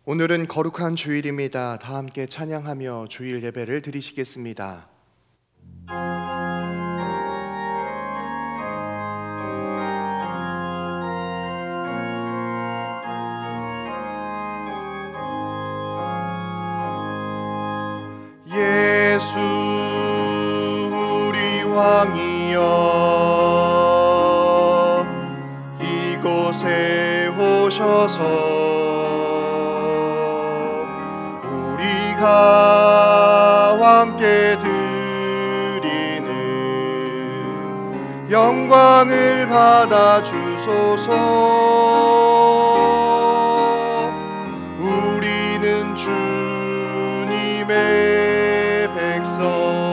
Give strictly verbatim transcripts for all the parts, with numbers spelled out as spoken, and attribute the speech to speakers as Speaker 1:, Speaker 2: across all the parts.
Speaker 1: 오늘은 거룩한 주일입니다. 다 함께 찬양하며 주일 예배를 드리시겠습니다. 예수 우리 왕이여 이곳에 오셔서 우리가 함께 드리는 영광을 받아 주소서. 우리는 주님의 백성,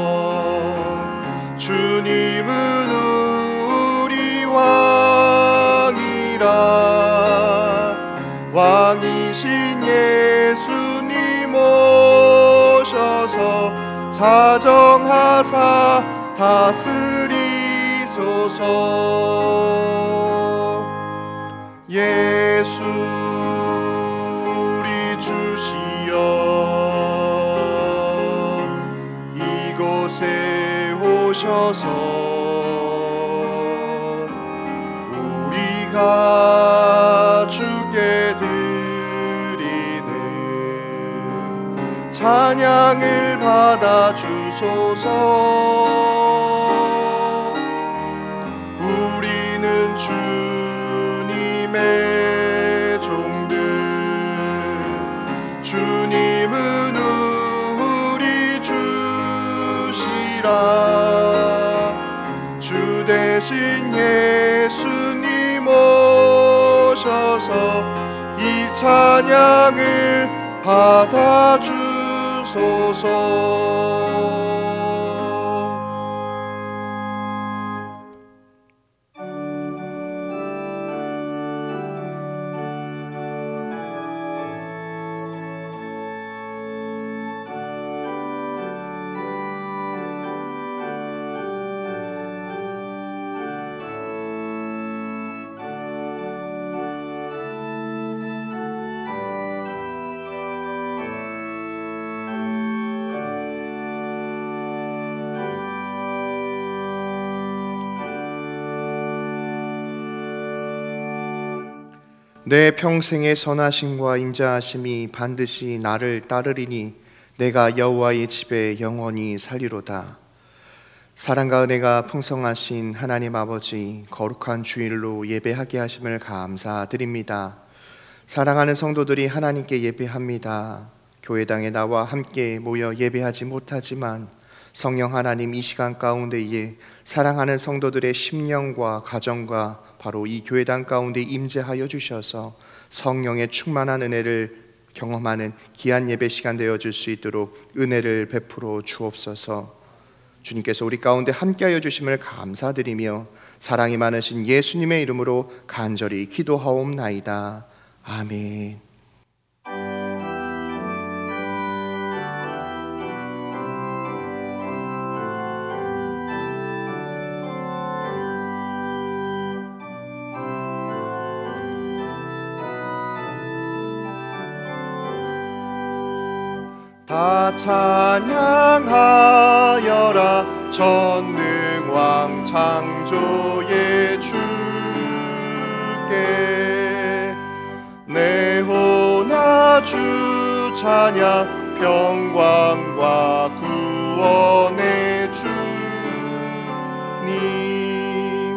Speaker 1: 주님은 우리 왕이라. 왕이신 예수님 오셔서 자정하사 다스리소서. 예수 우리 주시여 이곳에 오셔서 우리가 주께 드리는 찬양을 받아 주소서. 우리는 주님의 종들, 주님은 우리 주시라. 주 대신 예수님 오셔서 이 찬양을 받아 주소서. 내 평생의 선하심과 인자하심이 반드시 나를 따르리니 내가 여호와의 집에 영원히 살리로다. 사랑과 은혜가 풍성하신 하나님 아버지, 거룩한 주일로 예배하게 하심을 감사드립니다. 사랑하는 성도들이 하나님께 예배합니다. 교회당에 나와 함께 모여 예배하지 못하지만 성령 하나님 이 시간 가운데에 사랑하는 성도들의 심령과 가정과 바로 이 교회당 가운데 임재하여 주셔서 성령의 충만한 은혜를 경험하는 귀한 예배 시간 되어줄 수 있도록 은혜를 베풀어 주옵소서. 주님께서 우리 가운데 함께하여 주심을 감사드리며 사랑이 많으신 예수님의 이름으로 간절히 기도하옵나이다. 아멘. 다 찬양하여라 전능왕 창조의 주께. 내 호나 주 찬양 평강과 구원의 주님.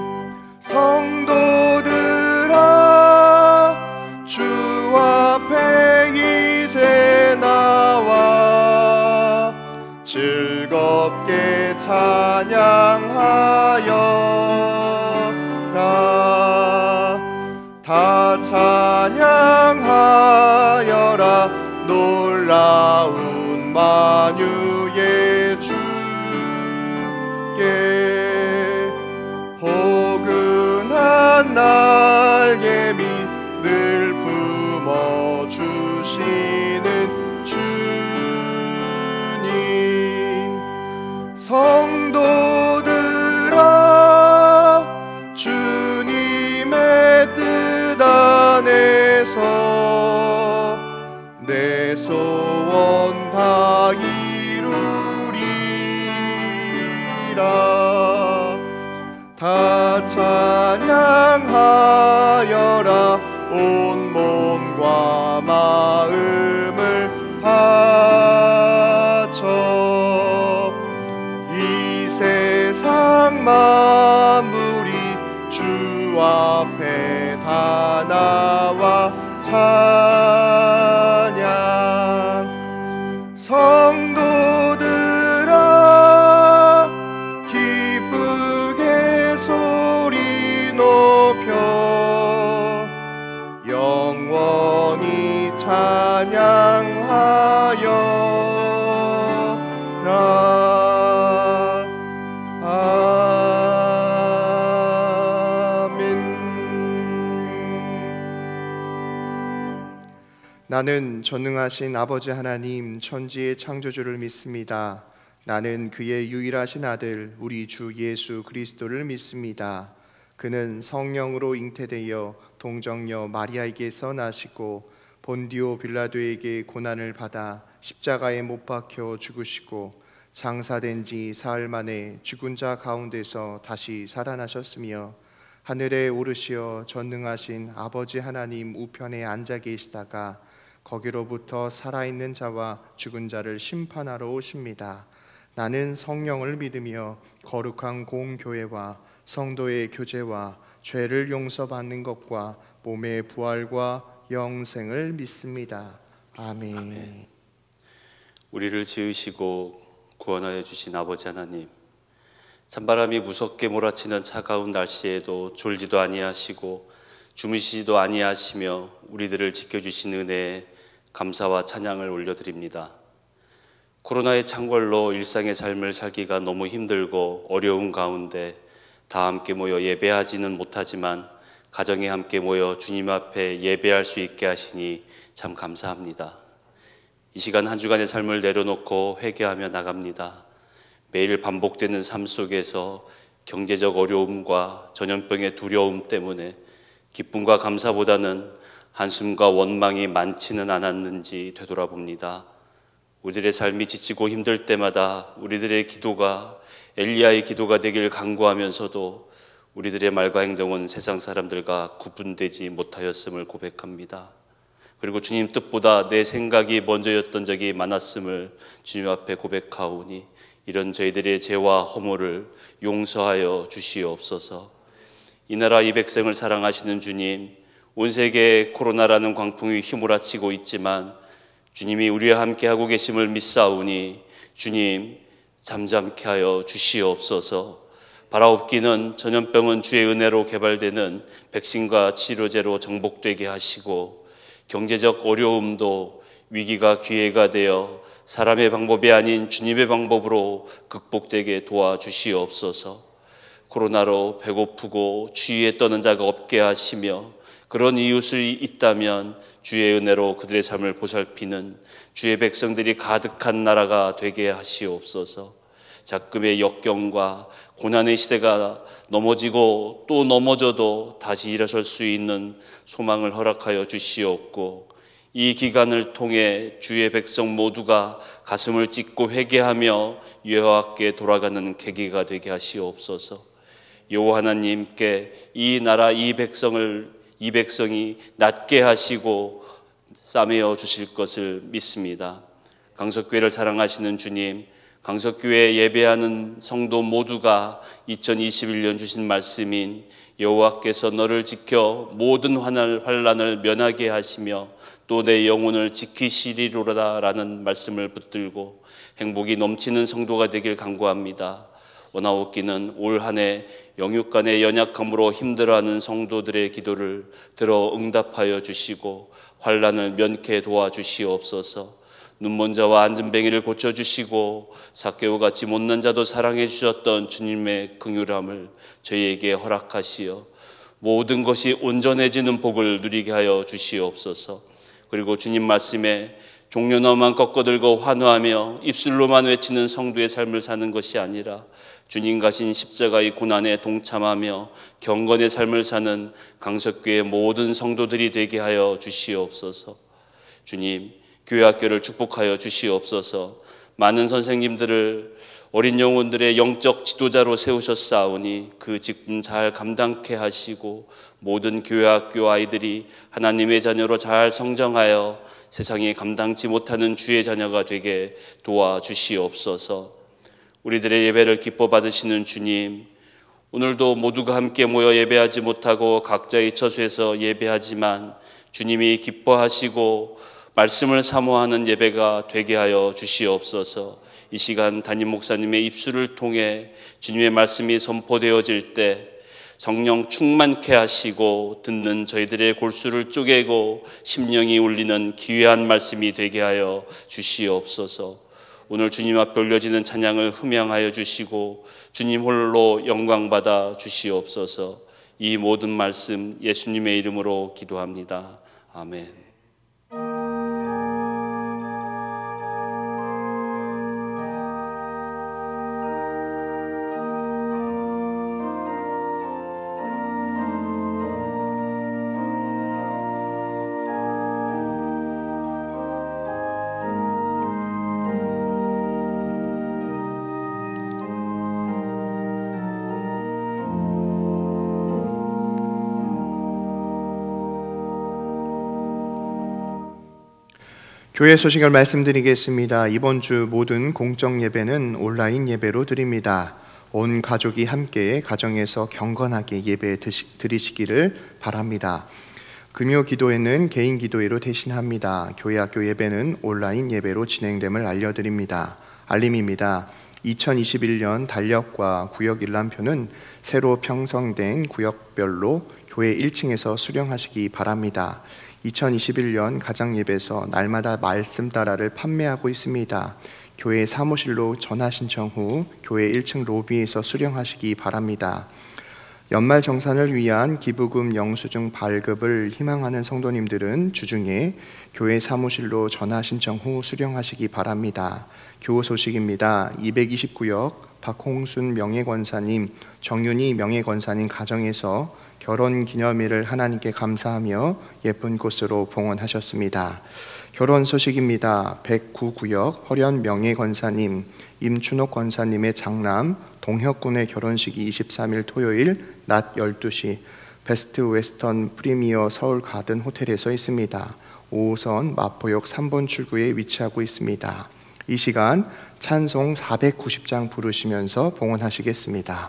Speaker 1: 성도들아 주 앞에 이제 나와 즐겁게 찬양하여라. 다 찬양하여라 놀라운 만유의 주께. 포근한 날개 밑 늘 품어주시는 주님. 성도들아 주님의 뜻 안에서 내 내 소원 다 이루리라. 다 찬양하여라. 온 몸과 마음을 바쳐. 이 세상 만물이 주 앞에 다 나와 찬양. 성도들아 기쁘게 소리 높여 영원히 찬양하여라. 아멘. 나는 전능하신 아버지 하나님 천지의 창조주를 믿습니다. 나는 그의 유일하신 아들 우리 주 예수 그리스도를 믿습니다. 그는 성령으로 잉태되어 동정녀 마리아에게서 나시고 본디오 빌라도에게 고난을 받아 십자가에 못 박혀 죽으시고 장사된 지 사흘 만에 죽은 자 가운데서 다시 살아나셨으며 하늘에 오르시어 전능하신 아버지 하나님 우편에 앉아 계시다가 거기로부터 살아있는 자와 죽은 자를 심판하러 오십니다. 나는 성령을 믿으며 거룩한 공교회와 성도의 교제와 죄를 용서받는 것과 몸의 부활과 영생을 믿습니다. 아멘.
Speaker 2: 아멘. 우리를 지으시고 구원하여 주신 아버지 하나님, 찬바람이 무섭게 몰아치는 차가운 날씨에도 졸지도 아니하시고 주무시지도 아니하시며 우리들을 지켜주신 은혜에 감사와 찬양을 올려드립니다. 코로나의 창궐로 일상의 삶을 살기가 너무 힘들고 어려운 가운데 다 함께 모여 예배하지는 못하지만 가정에 함께 모여 주님 앞에 예배할 수 있게 하시니 참 감사합니다. 이 시간 한 주간의 삶을 내려놓고 회개하며 나갑니다. 매일 반복되는 삶 속에서 경제적 어려움과 전염병의 두려움 때문에 기쁨과 감사보다는 한숨과 원망이 많지는 않았는지 되돌아봅니다. 우리들의 삶이 지치고 힘들 때마다 우리들의 기도가 엘리야의 기도가 되길 간구하면서도 우리들의 말과 행동은 세상 사람들과 구분되지 못하였음을 고백합니다. 그리고 주님 뜻보다 내 생각이 먼저였던 적이 많았음을 주님 앞에 고백하오니 이런 저희들의 죄와 허물을 용서하여 주시옵소서. 이 나라 이 백성을 사랑하시는 주님, 온 세계에 코로나라는 광풍이 휘몰아치고 있지만 주님이 우리와 함께하고 계심을 믿사오니 주님 잠잠케 하여 주시옵소서. 바라옵기는 전염병은 주의 은혜로 개발되는 백신과 치료제로 정복되게 하시고 경제적 어려움도 위기가 기회가 되어 사람의 방법이 아닌 주님의 방법으로 극복되게 도와주시옵소서. 코로나로 배고프고 추위에 떠는 자가 없게 하시며 그런 이웃이 있다면 주의 은혜로 그들의 삶을 보살피는 주의 백성들이 가득한 나라가 되게 하시옵소서. 작금의 역경과 고난의 시대가 넘어지고 또 넘어져도 다시 일어설 수 있는 소망을 허락하여 주시옵고 이 기간을 통해 주의 백성 모두가 가슴을 찢고 회개하며 여호와께 돌아가는 계기가 되게 하시옵소서. 여호와 하나님께 이 나라 이 백성을 이 백성이 낫게 하시고 싸매어 주실 것을 믿습니다. 강석교회를 사랑하시는 주님, 강석교회에 예배하는 성도 모두가 이천이십일 년 주신 말씀인 여호와께서 너를 지켜 모든 환난을 면하게 하시며 또 내 영혼을 지키시리로다 라는 말씀을 붙들고 행복이 넘치는 성도가 되길 간구합니다. 원하옵기는 올 한 해 영육간의 연약함으로 힘들어하는 성도들의 기도를 들어 응답하여 주시고 환난을 면케 도와주시옵소서. 눈먼 자와 안진뱅이를 고쳐주시고 삭개오같이 못난 자도 사랑해 주셨던 주님의 긍휼함을 저희에게 허락하시어 모든 것이 온전해지는 복을 누리게 하여 주시옵소서. 그리고 주님 말씀에 종려너만 꺾어들고 환호하며 입술로만 외치는 성도의 삶을 사는 것이 아니라 주님 가신 십자가의 고난에 동참하며 경건의 삶을 사는 강석교회 모든 성도들이 되게 하여 주시옵소서. 주님, 교회 학교를 축복하여 주시옵소서. 많은 선생님들을 어린 영혼들의 영적 지도자로 세우셨사오니 그 직분 잘 감당케 하시고 모든 교회 학교 아이들이 하나님의 자녀로 잘 성장하여 세상에 감당치 못하는 주의 자녀가 되게 도와주시옵소서. 우리들의 예배를 기뻐 받으시는 주님, 오늘도 모두가 함께 모여 예배하지 못하고 각자의 처소에서 예배하지만 주님이 기뻐하시고 말씀을 사모하는 예배가 되게 하여 주시옵소서. 이 시간 담임 목사님의 입술을 통해 주님의 말씀이 선포되어질 때 성령 충만케 하시고 듣는 저희들의 골수를 쪼개고 심령이 울리는 기회한 말씀이 되게 하여 주시옵소서. 오늘 주님 앞에 올려지는 찬양을 흠양하여 주시고 주님 홀로 영광받아 주시옵소서. 이 모든 말씀 예수님의 이름으로 기도합니다. 아멘.
Speaker 1: 교회 소식을 말씀드리겠습니다. 이번 주 모든 공적 예배는 온라인 예배로 드립니다. 온 가족이 함께 가정에서 경건하게 예배 드리시기를 바랍니다. 금요 기도회는 개인 기도회로 대신합니다. 교회 학교 예배는 온라인 예배로 진행됨을 알려드립니다. 알림입니다. 이천이십일 년 달력과 구역 일람표는 새로 편성된 구역별로 교회 일 층에서 수령하시기 바랍니다. 이천이십일 년 가정예배에서 날마다 말씀 따라를 판매하고 있습니다. 교회 사무실로 전화 신청 후 교회 일 층 로비에서 수령하시기 바랍니다. 연말 정산을 위한 기부금 영수증 발급을 희망하는 성도님들은 주중에 교회 사무실로 전화 신청 후 수령하시기 바랍니다. 교우 소식입니다. 이백이십 구역 박홍순 명예권사님, 정윤희 명예권사님 가정에서 결혼기념일을 하나님께 감사하며 예쁜 곳으로 봉헌하셨습니다. 결혼 소식입니다. 백구 구역 허련 명예권사님, 임춘옥 권사님의 장남 동혁군의 결혼식이 이십삼 일 토요일 낮 열두 시 베스트 웨스턴 프리미어 서울 가든 호텔에서 있습니다. 오 호선 마포역 삼 번 출구에 위치하고 있습니다. 이 시간 찬송 사백구십 장 부르시면서 봉헌하시겠습니다.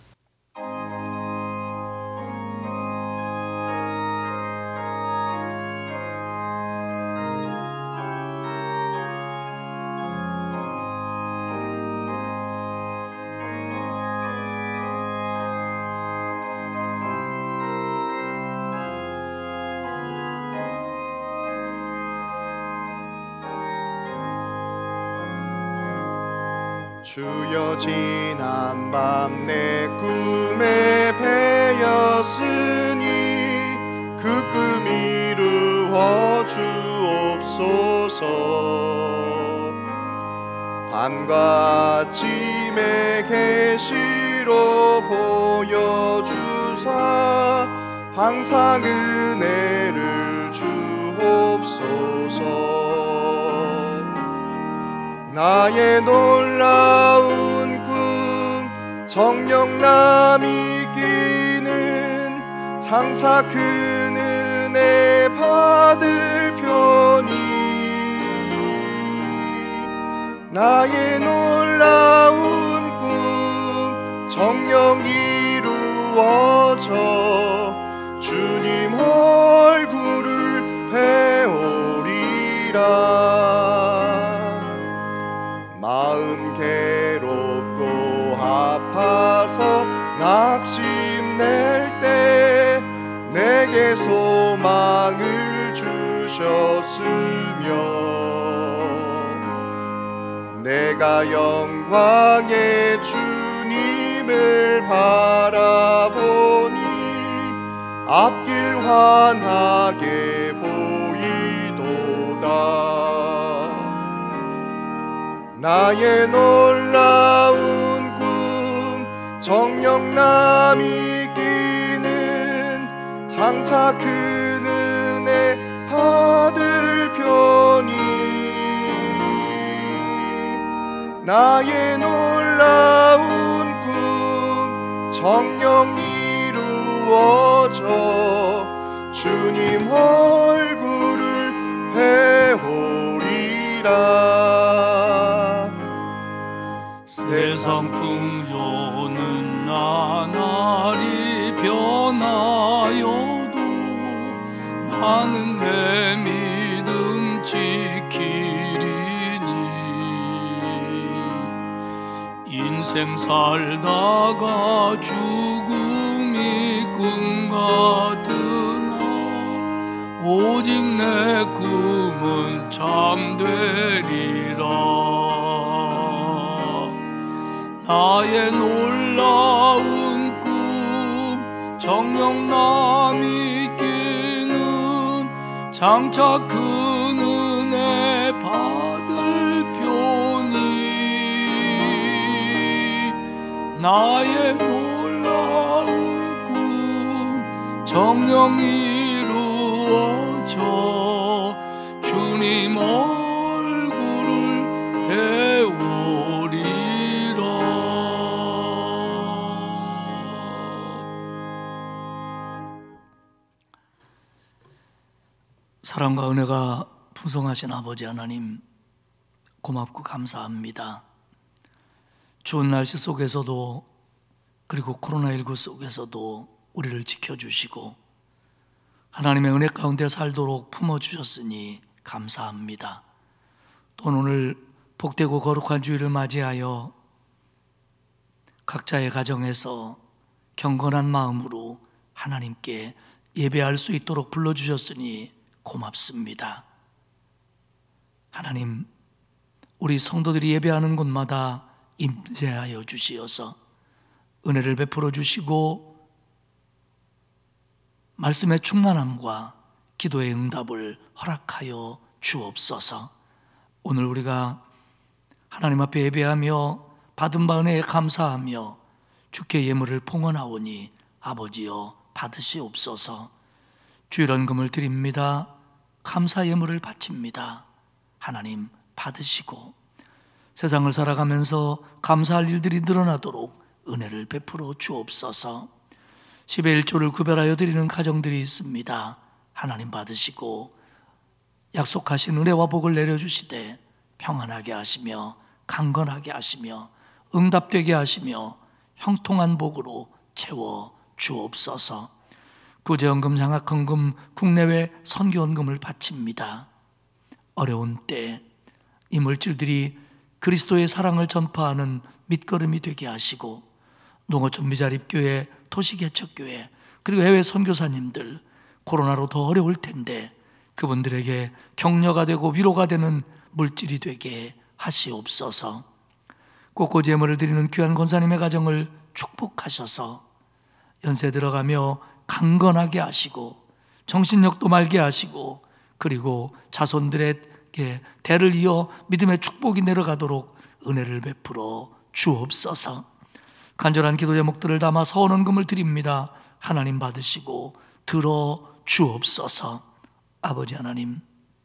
Speaker 1: 주여 지난 밤 내 꿈에 배였으니 그 꿈 이루어 주옵소서. 밤과 아침에 계시로 보여주사 항상 은혜를 주옵소서. 나의 놀라운 꿈 정녕 남이 끼는 장차 큰 은혜 받을 편이 나의 놀라운 꿈 정녕 이루어져 주님 얼굴을 배우리라. 마음 괴롭고 아파서 낙심낼 때 내게 소망을 주셨으며 내가 영광의 주님을 바라보니 앞길 환하게 보이도다. 나의 놀라운 꿈 정녕 남이 끼는 장차 큰 은혜 받을 편이 나의 놀라운 꿈 정녕 이루어져 주님 얼굴을 배우리라.
Speaker 3: 세상 풍요는 나날이 변하여도 나는 내 믿음 지키리니. 인생 살다가 죽음이 꿈 같으나 오직 내 꿈은 참되리라. 나의 놀라운 꿈 정녕 남이 끼는 장차 큰 은혜 받을 표니. 나의 놀라운 꿈 정녕 이루어져 주님 얼굴을 배우리라. 사랑과 은혜가 풍성하신 아버지 하나님, 고맙고 감사합니다. 추운 날씨 속에서도, 그리고 코로나십구 속에서도 우리를 지켜주시고 하나님의 은혜 가운데 살도록 품어주셨으니 감사합니다. 또 오늘 복되고 거룩한 주일을 맞이하여 각자의 가정에서 경건한 마음으로 하나님께 예배할 수 있도록 불러주셨으니 고맙습니다. 하나님, 우리 성도들이 예배하는 곳마다 임재하여 주시어서 은혜를 베풀어 주시고 말씀의 충만함과 기도의 응답을 허락하여 주옵소서. 오늘 우리가 하나님 앞에 예배하며 받은 바 은혜에 감사하며 주께 예물을 봉헌하오니 아버지여 받으시옵소서. 주일 헌금을 드립니다. 감사 예물을 바칩니다. 하나님 받으시고 세상을 살아가면서 감사할 일들이 늘어나도록 은혜를 베풀어 주옵소서. 십의 일조를 구별하여 드리는 가정들이 있습니다. 하나님 받으시고 약속하신 은혜와 복을 내려주시되 평안하게 하시며 강건하게 하시며 응답되게 하시며 형통한 복으로 채워 주옵소서. 구제헌금, 장학헌금, 국내외 선교헌금을 바칩니다. 어려운 때 이 물질들이 그리스도의 사랑을 전파하는 밑거름이 되게 하시고 농어촌 미자립교회, 도시개척교회, 그리고 해외 선교사님들 코로나로 더 어려울 텐데 그분들에게 격려가 되고 위로가 되는 물질이 되게 하시옵소서. 꽃꽂이 예물을 드리는 귀한 권사님의 가정을 축복하셔서 연세 들어가며 강건하게 하시고 정신력도 맑게 하시고 그리고 자손들에게 대를 이어 믿음의 축복이 내려가도록 은혜를 베풀어 주옵소서. 간절한 기도 제목들을 담아 서원헌금을 드립니다. 하나님 받으시고 들어 주옵소서. 아버지 하나님,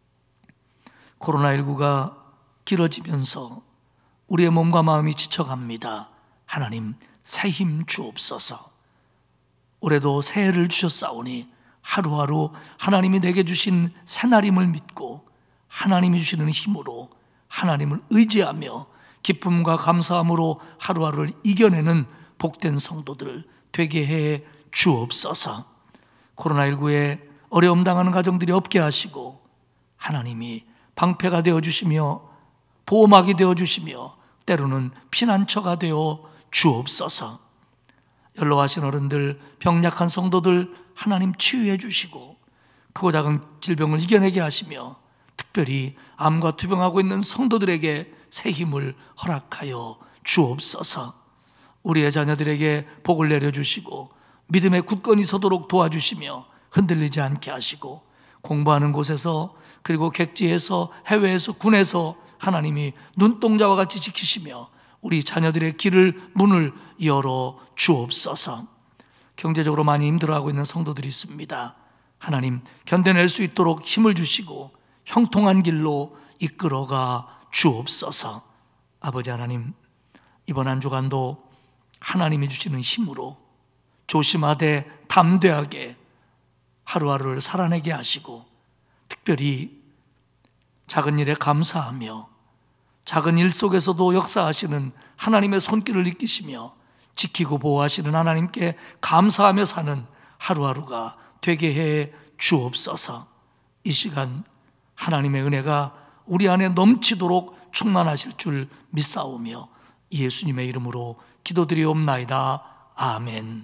Speaker 3: 코로나십구가 길어지면서 우리의 몸과 마음이 지쳐갑니다. 하나님 새 힘 주옵소서. 올해도 새해를 주셨사오니 하루하루 하나님이 내게 주신 새날임을 믿고 하나님이 주시는 힘으로 하나님을 의지하며 기쁨과 감사함으로 하루하루를 이겨내는 복된 성도들 되게 해 주옵소서. 코로나십구에 어려움 당하는 가정들이 없게 하시고 하나님이 방패가 되어주시며 보호막이 되어주시며 때로는 피난처가 되어 주옵소서. 연로하신 어른들, 병약한 성도들 하나님 치유해 주시고 크고 작은 질병을 이겨내게 하시며 특별히 암과 투병하고 있는 성도들에게 새 힘을 허락하여 주옵소서. 우리의 자녀들에게 복을 내려주시고 믿음의 굳건히 서도록 도와주시며 흔들리지 않게 하시고 공부하는 곳에서 그리고 객지에서 해외에서 군에서 하나님이 눈동자와 같이 지키시며 우리 자녀들의 길을 문을 열어 주옵소서. 경제적으로 많이 힘들어하고 있는 성도들이 있습니다. 하나님 견뎌낼 수 있도록 힘을 주시고 형통한 길로 이끌어가 주옵소서. 아버지 하나님, 이번 한 주간도 하나님이 주시는 힘으로 조심하되 담대하게 하루하루를 살아내게 하시고, 특별히 작은 일에 감사하며 작은 일 속에서도 역사하시는 하나님의 손길을 느끼시며 지키고 보호하시는 하나님께 감사하며 사는 하루하루가 되게 해 주옵소서. 이 시간 하나님의 은혜가 우리 안에 넘치도록 충만하실 줄 믿사오며 예수님의 이름으로 기도드리옵나이다. 아멘.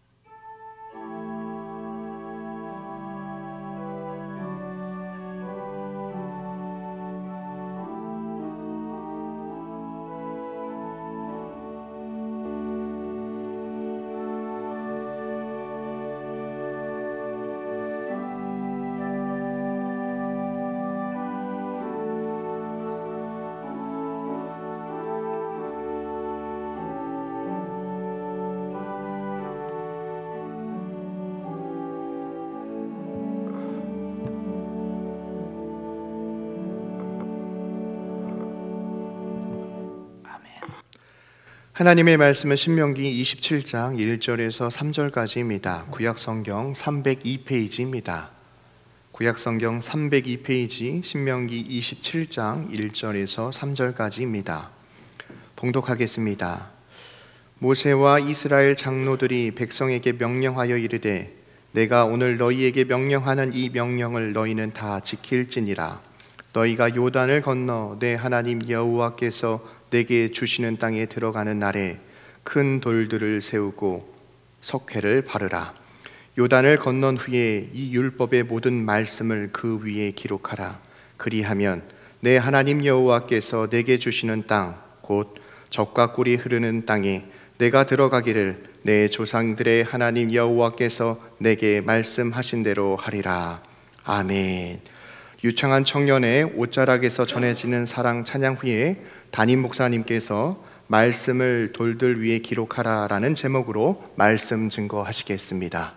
Speaker 1: 하나님의 말씀은 신명기 이십칠 장 일 절에서 삼 절까지입니다. 구약성경 삼백이 페이지입니다. 구약성경 삼백이 페이지 신명기 이십칠 장 일 절에서 삼 절까지입니다. 봉독하겠습니다. 모세와 이스라엘 장로들이 백성에게 명령하여 이르되 내가 오늘 너희에게 명령하는 이 명령을 너희는 다 지킬지니라. 너희가 요단을 건너 내 하나님 여호와께서 내게 주시는 땅에 들어가는 날에 큰 돌들을 세우고 석회를 바르라. 요단을 건넌 후에 이 율법의 모든 말씀을 그 위에 기록하라. 그리하면 내 하나님 여호와께서 내게 주시는 땅 곧 젖과 꿀이 흐르는 땅에 내가 들어가기를 내 조상들의 하나님 여호와께서 내게 말씀하신 대로 하리라. 아멘. 유창한 청년의 옷자락에서 전해지는 사랑 찬양 후에 담임 목사님께서 말씀을 돌들 위에 기록하라 라는 제목으로 말씀 증거하시겠습니다.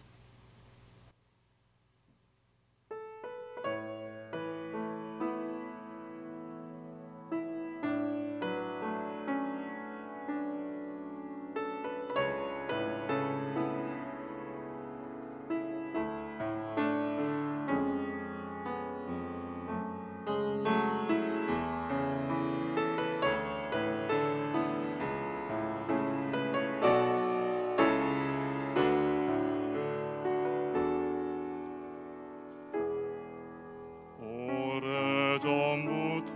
Speaker 4: 오래전부터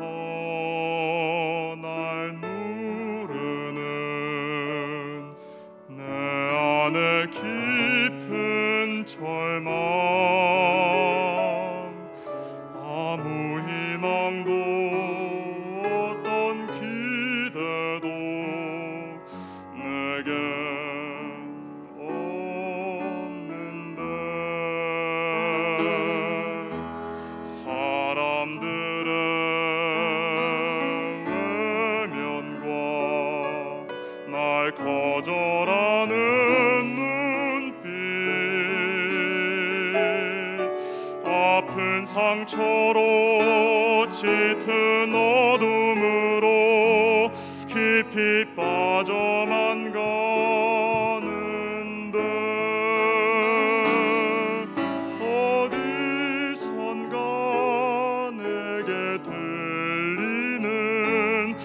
Speaker 4: 날 누르는 내 안에 깊은 절망, 아무 희망도 어떤 기대도 내겐 없는데 사람들의 외면과 날 거절하는 눈빛, 아픈 상처로 짙은 어둠으로 깊이 빠져만 가는데 어디선가 내게 들리는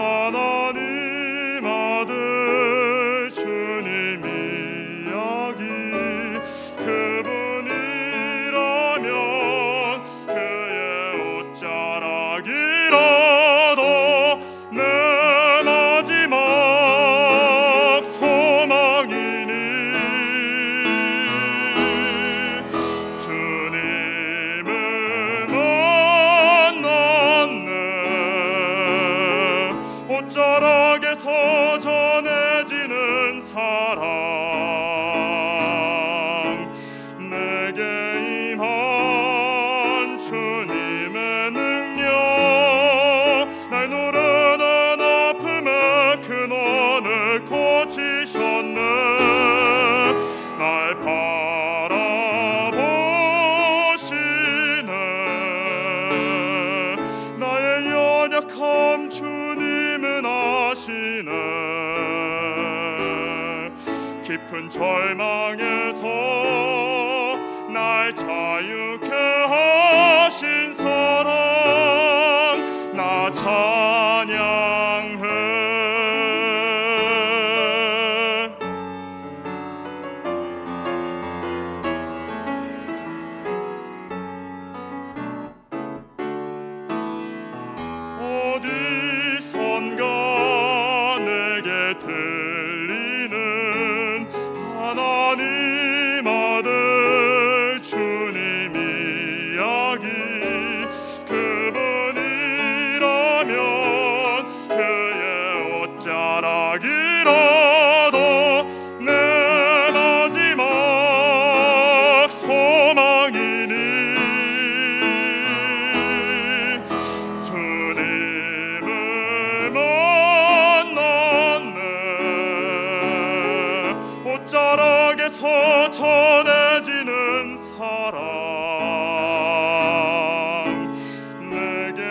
Speaker 4: 하나님 아들 주님 이야기, 그분이라면 그의 옷자락이라도 내 마지막 소망이니 주님을 만났네. 옷자락에서 전해지는 사랑, 내게 임한 주님의 능력, 날 누르는 아픔의 근원을 고치셨네. 날 바라보시네. 나의 연약함 주님의 깊은 절망에서 날 자유케 하신 사랑 나 찬양해. 어디선가 내게 들리는 하나님 아들 주님 이야기, 그분이라면 그의 옷자락이라도 내 마지막 소망이니 주님을 만났네. 옷자락에서 전해지는 사랑 내게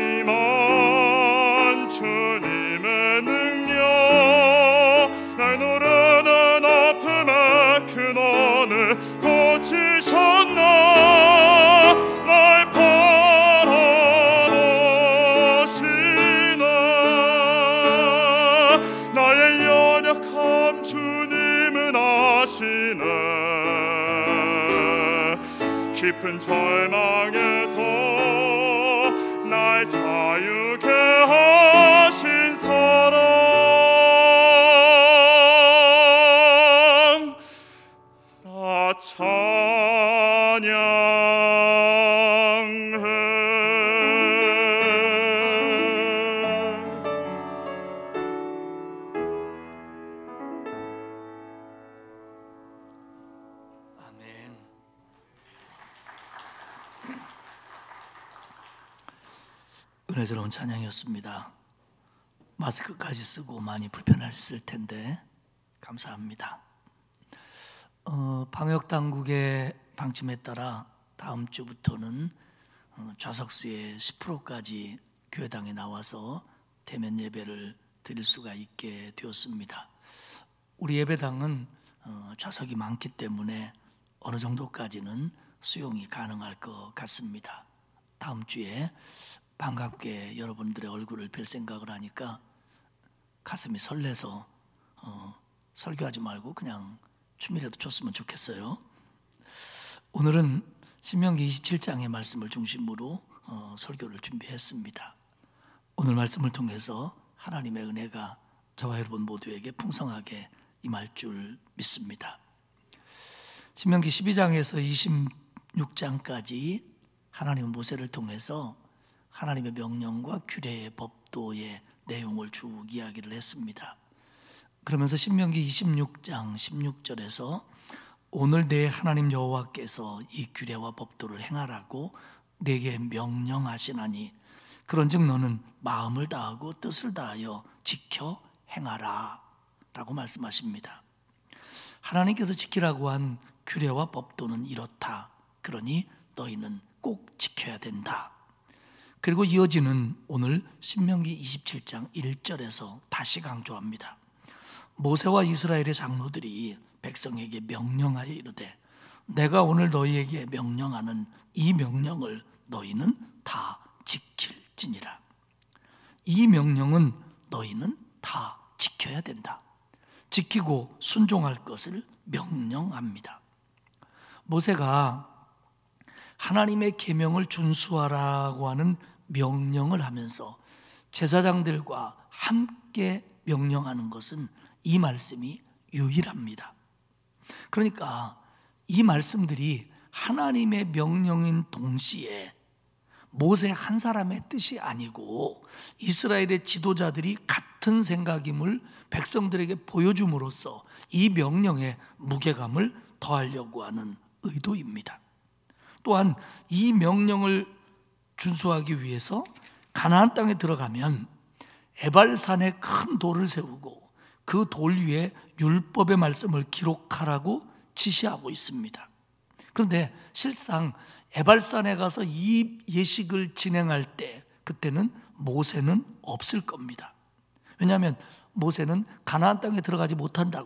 Speaker 4: 임한 주님의 능력 날 누르는 아픔의 근원을 고치셨나. 날 바라보시네. 나의 연약함 주님은 아시네. 깊은 절망에서 날 자유케 하신 사랑 나 찬양해.
Speaker 3: 아멘. 은혜스러운 찬양이었습니다. 마스크까지 쓰고 많이 불편했을 텐데 감사합니다. 어, 방역 당국의 방침에 따라 다음 주부터는 어, 좌석수의 십 퍼센트까지 교회당에 나와서 대면 예배를 드릴 수가 있게 되었습니다. 우리 예배당은 어, 좌석이 많기 때문에 어느 정도까지는 수용이 가능할 것 같습니다. 다음 주에 반갑게 여러분들의 얼굴을 뵐 생각을 하니까 가슴이 설레서 어, 설교하지 말고 그냥 춤이라도 췄으면 좋겠어요. 오늘은 신명기 이십칠 장의 말씀을 중심으로 어, 설교를 준비했습니다. 오늘 말씀을 통해서 하나님의 은혜가 저와 여러분 모두에게 풍성하게 임할 줄 믿습니다. 신명기 십이 장에서 이십육 장까지 하나님은 모세를 통해서 하나님의 명령과 규례의 법도의 내용을 쭉 이야기를 했습니다. 그러면서 신명기 이십육 장 십육 절에서 오늘 내 하나님 여호와께서 이 규례와 법도를 행하라고 내게 명령하시나니 그런즉 너는 마음을 다하고 뜻을 다하여 지켜 행하라 라고 말씀하십니다. 하나님께서 지키라고 한 규례와 법도는 이렇다. 그러니 너희는 꼭 지켜야 된다. 그리고 이어지는 오늘 신명기 이십칠 장 일 절에서 다시 강조합니다. 모세와 이스라엘의 장로들이 백성에게 명령하여 이르되 내가 오늘 너희에게 명령하는 이 명령을 너희는 다 지킬지니라. 이 명령은 너희는 다 지켜야 된다. 지키고 순종할 것을 명령합니다. 모세가 하나님의 계명을 준수하라고 하는 명령을 하면서 제사장들과 함께 명령하는 것은 이 말씀이 유일합니다. 그러니까 이 말씀들이 하나님의 명령인 동시에 모세 한 사람의 뜻이 아니고 이스라엘의 지도자들이 같은 생각임을 백성들에게 보여줌으로써 이 명령에 무게감을 더하려고 하는 의도입니다. 또한 이 명령을 준수하기 위해서 가나안 땅에 들어가면 에발산에 큰 돌을 세우고 그 돌 위에 율법의 말씀을 기록하라고 지시하고 있습니다. 그런데 실상 에발산에 가서 이 예식을 진행할 때 그때는 모세는 없을 겁니다. 왜냐하면 모세는 가나안 땅에 들어가지 못한다고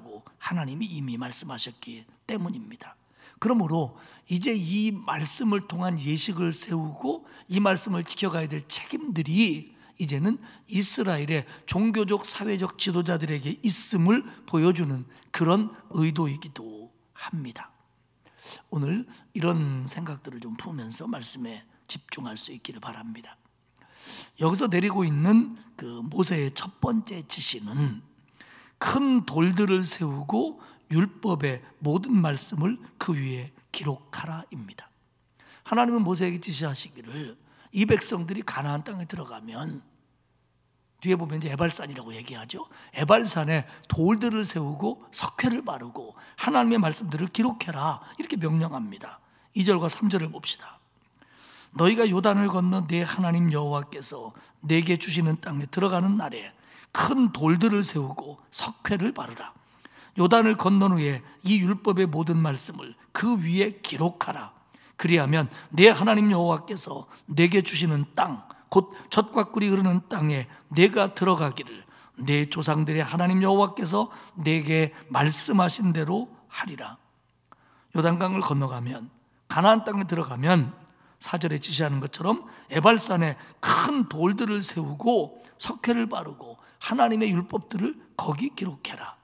Speaker 3: 하나님이 이미 말씀하셨기 때문입니다. 그러므로 이제 이 말씀을 통한 예식을 세우고 이 말씀을 지켜가야 될 책임들이 이제는 이스라엘의 종교적 사회적 지도자들에게 있음을 보여주는 그런 의도이기도 합니다. 오늘 이런 생각들을 좀 품으면서 말씀에 집중할 수 있기를 바랍니다. 여기서 내리고 있는 그 모세의 첫 번째 지시는 큰 돌들을 세우고 율법의 모든 말씀을 그 위에 기록하라입니다. 하나님은 모세에게 지시하시기를 이 백성들이 가나안 땅에 들어가면 뒤에 보면 이제 에발산이라고 얘기하죠. 에발산에 돌들을 세우고 석회를 바르고 하나님의 말씀들을 기록해라 이렇게 명령합니다. 이 절과 삼 절을 봅시다. 너희가 요단을 건너 내 하나님 여호와께서 내게 주시는 땅에 들어가는 날에 큰 돌들을 세우고 석회를 바르라. 요단을 건넌 후에 이 율법의 모든 말씀을 그 위에 기록하라. 그리하면 내 하나님 여호와께서 내게 주시는 땅 곧 젖과 꿀이 흐르는 땅에 내가 들어가기를 내 조상들의 하나님 여호와께서 내게 말씀하신 대로 하리라. 요단강을 건너가면 가나안 땅에 들어가면 사 절에 지시하는 것처럼 에발산에 큰 돌들을 세우고 석회를 바르고 하나님의 율법들을 거기 기록해라.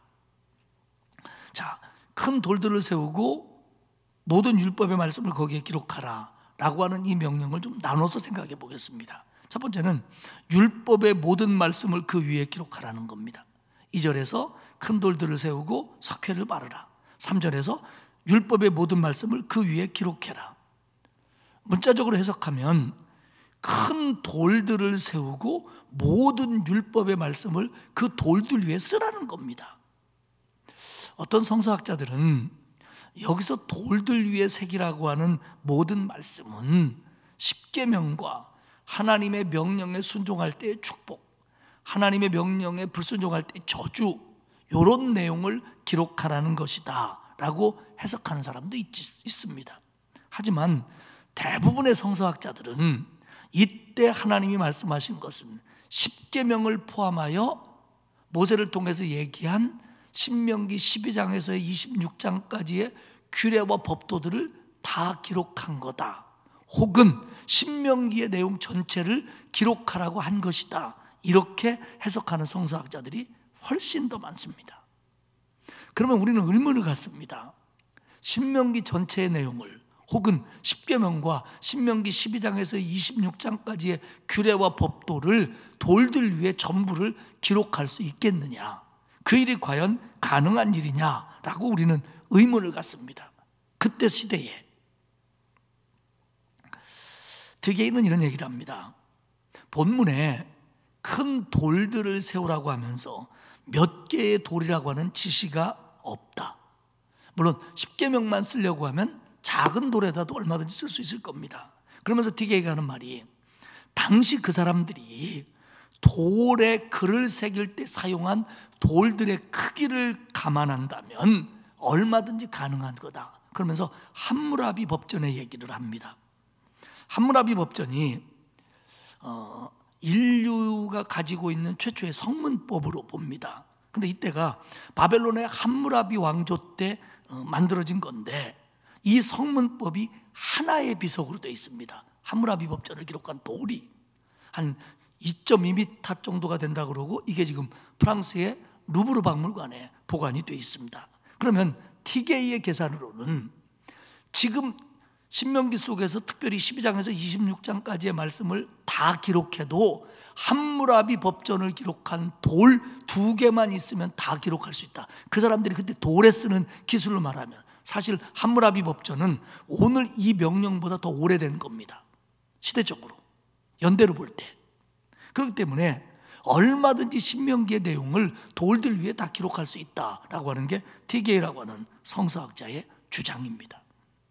Speaker 3: 자, 큰 돌들을 세우고 모든 율법의 말씀을 거기에 기록하라 라고 하는 이 명령을 좀 나눠서 생각해 보겠습니다. 첫 번째는 율법의 모든 말씀을 그 위에 기록하라는 겁니다. 이 절에서 큰 돌들을 세우고 석회를 바르라. 삼 절에서 율법의 모든 말씀을 그 위에 기록해라. 문자적으로 해석하면 큰 돌들을 세우고 모든 율법의 말씀을 그 돌들 위에 쓰라는 겁니다. 어떤 성서학자들은 여기서 돌들 위에 새기라고 하는 모든 말씀은 십계명과 하나님의 명령에 순종할 때의 축복, 하나님의 명령에 불순종할 때의 저주, 이런 내용을 기록하라는 것이다 라고 해석하는 사람도 있, 있습니다. 하지만 대부분의 성서학자들은 이때 하나님이 말씀하신 것은 십계명을 포함하여 모세를 통해서 얘기한 신명기 십이 장에서의 이십육 장까지의 규례와 법도들을 다 기록한 거다, 혹은 신명기의 내용 전체를 기록하라고 한 것이다, 이렇게 해석하는 성서학자들이 훨씬 더 많습니다. 그러면 우리는 의문을 갖습니다. 신명기 전체의 내용을 혹은 십계명과 신명기 십이 장에서 이십육 장까지의 규례와 법도를 돌들 위에 전부를 기록할 수 있겠느냐, 그 일이 과연 가능한 일이냐라고 우리는 의문을 갖습니다. 그때 시대에 드게인은 이런 얘기를 합니다. 본문에 큰 돌들을 세우라고 하면서 몇 개의 돌이라고 하는 지시가 없다. 물론 십계명만 쓰려고 하면 작은 돌에다도 얼마든지 쓸 수 있을 겁니다. 그러면서 디게이가 하는 말이, 당시 그 사람들이 돌에 글을 새길 때 사용한 돌들의 크기를 감안한다면 얼마든지 가능한 거다. 그러면서 함무라비 법전의 얘기를 합니다. 함무라비 법전이 어, 인류가 가지고 있는 최초의 성문법으로 봅니다. 근데 이때가 바벨론의 함무라비 왕조 때 어, 만들어진 건데, 이 성문법이 하나의 비석으로 되어 있습니다. 함무라비 법전을 기록한 돌이 한 이 점 이 미터 정도가 된다 그러고, 이게 지금 프랑스의 루브르 박물관에 보관이 되어 있습니다. 그러면 티게이의 계산으로는 지금 신명기 속에서 특별히 십이 장에서 이십육 장까지의 말씀을 다 기록해도 함무라비 법전을 기록한 돌 두 개만 있으면 다 기록할 수 있다. 그 사람들이 그때 돌에 쓰는 기술로 말하면 사실 함무라비 법전은 오늘 이 명령보다 더 오래된 겁니다. 시대적으로, 연대로 볼 때. 그렇기 때문에 얼마든지 신명기의 내용을 돌들 위에 다 기록할 수 있다라고 하는 게 티게이라고 하는 성서학자의 주장입니다.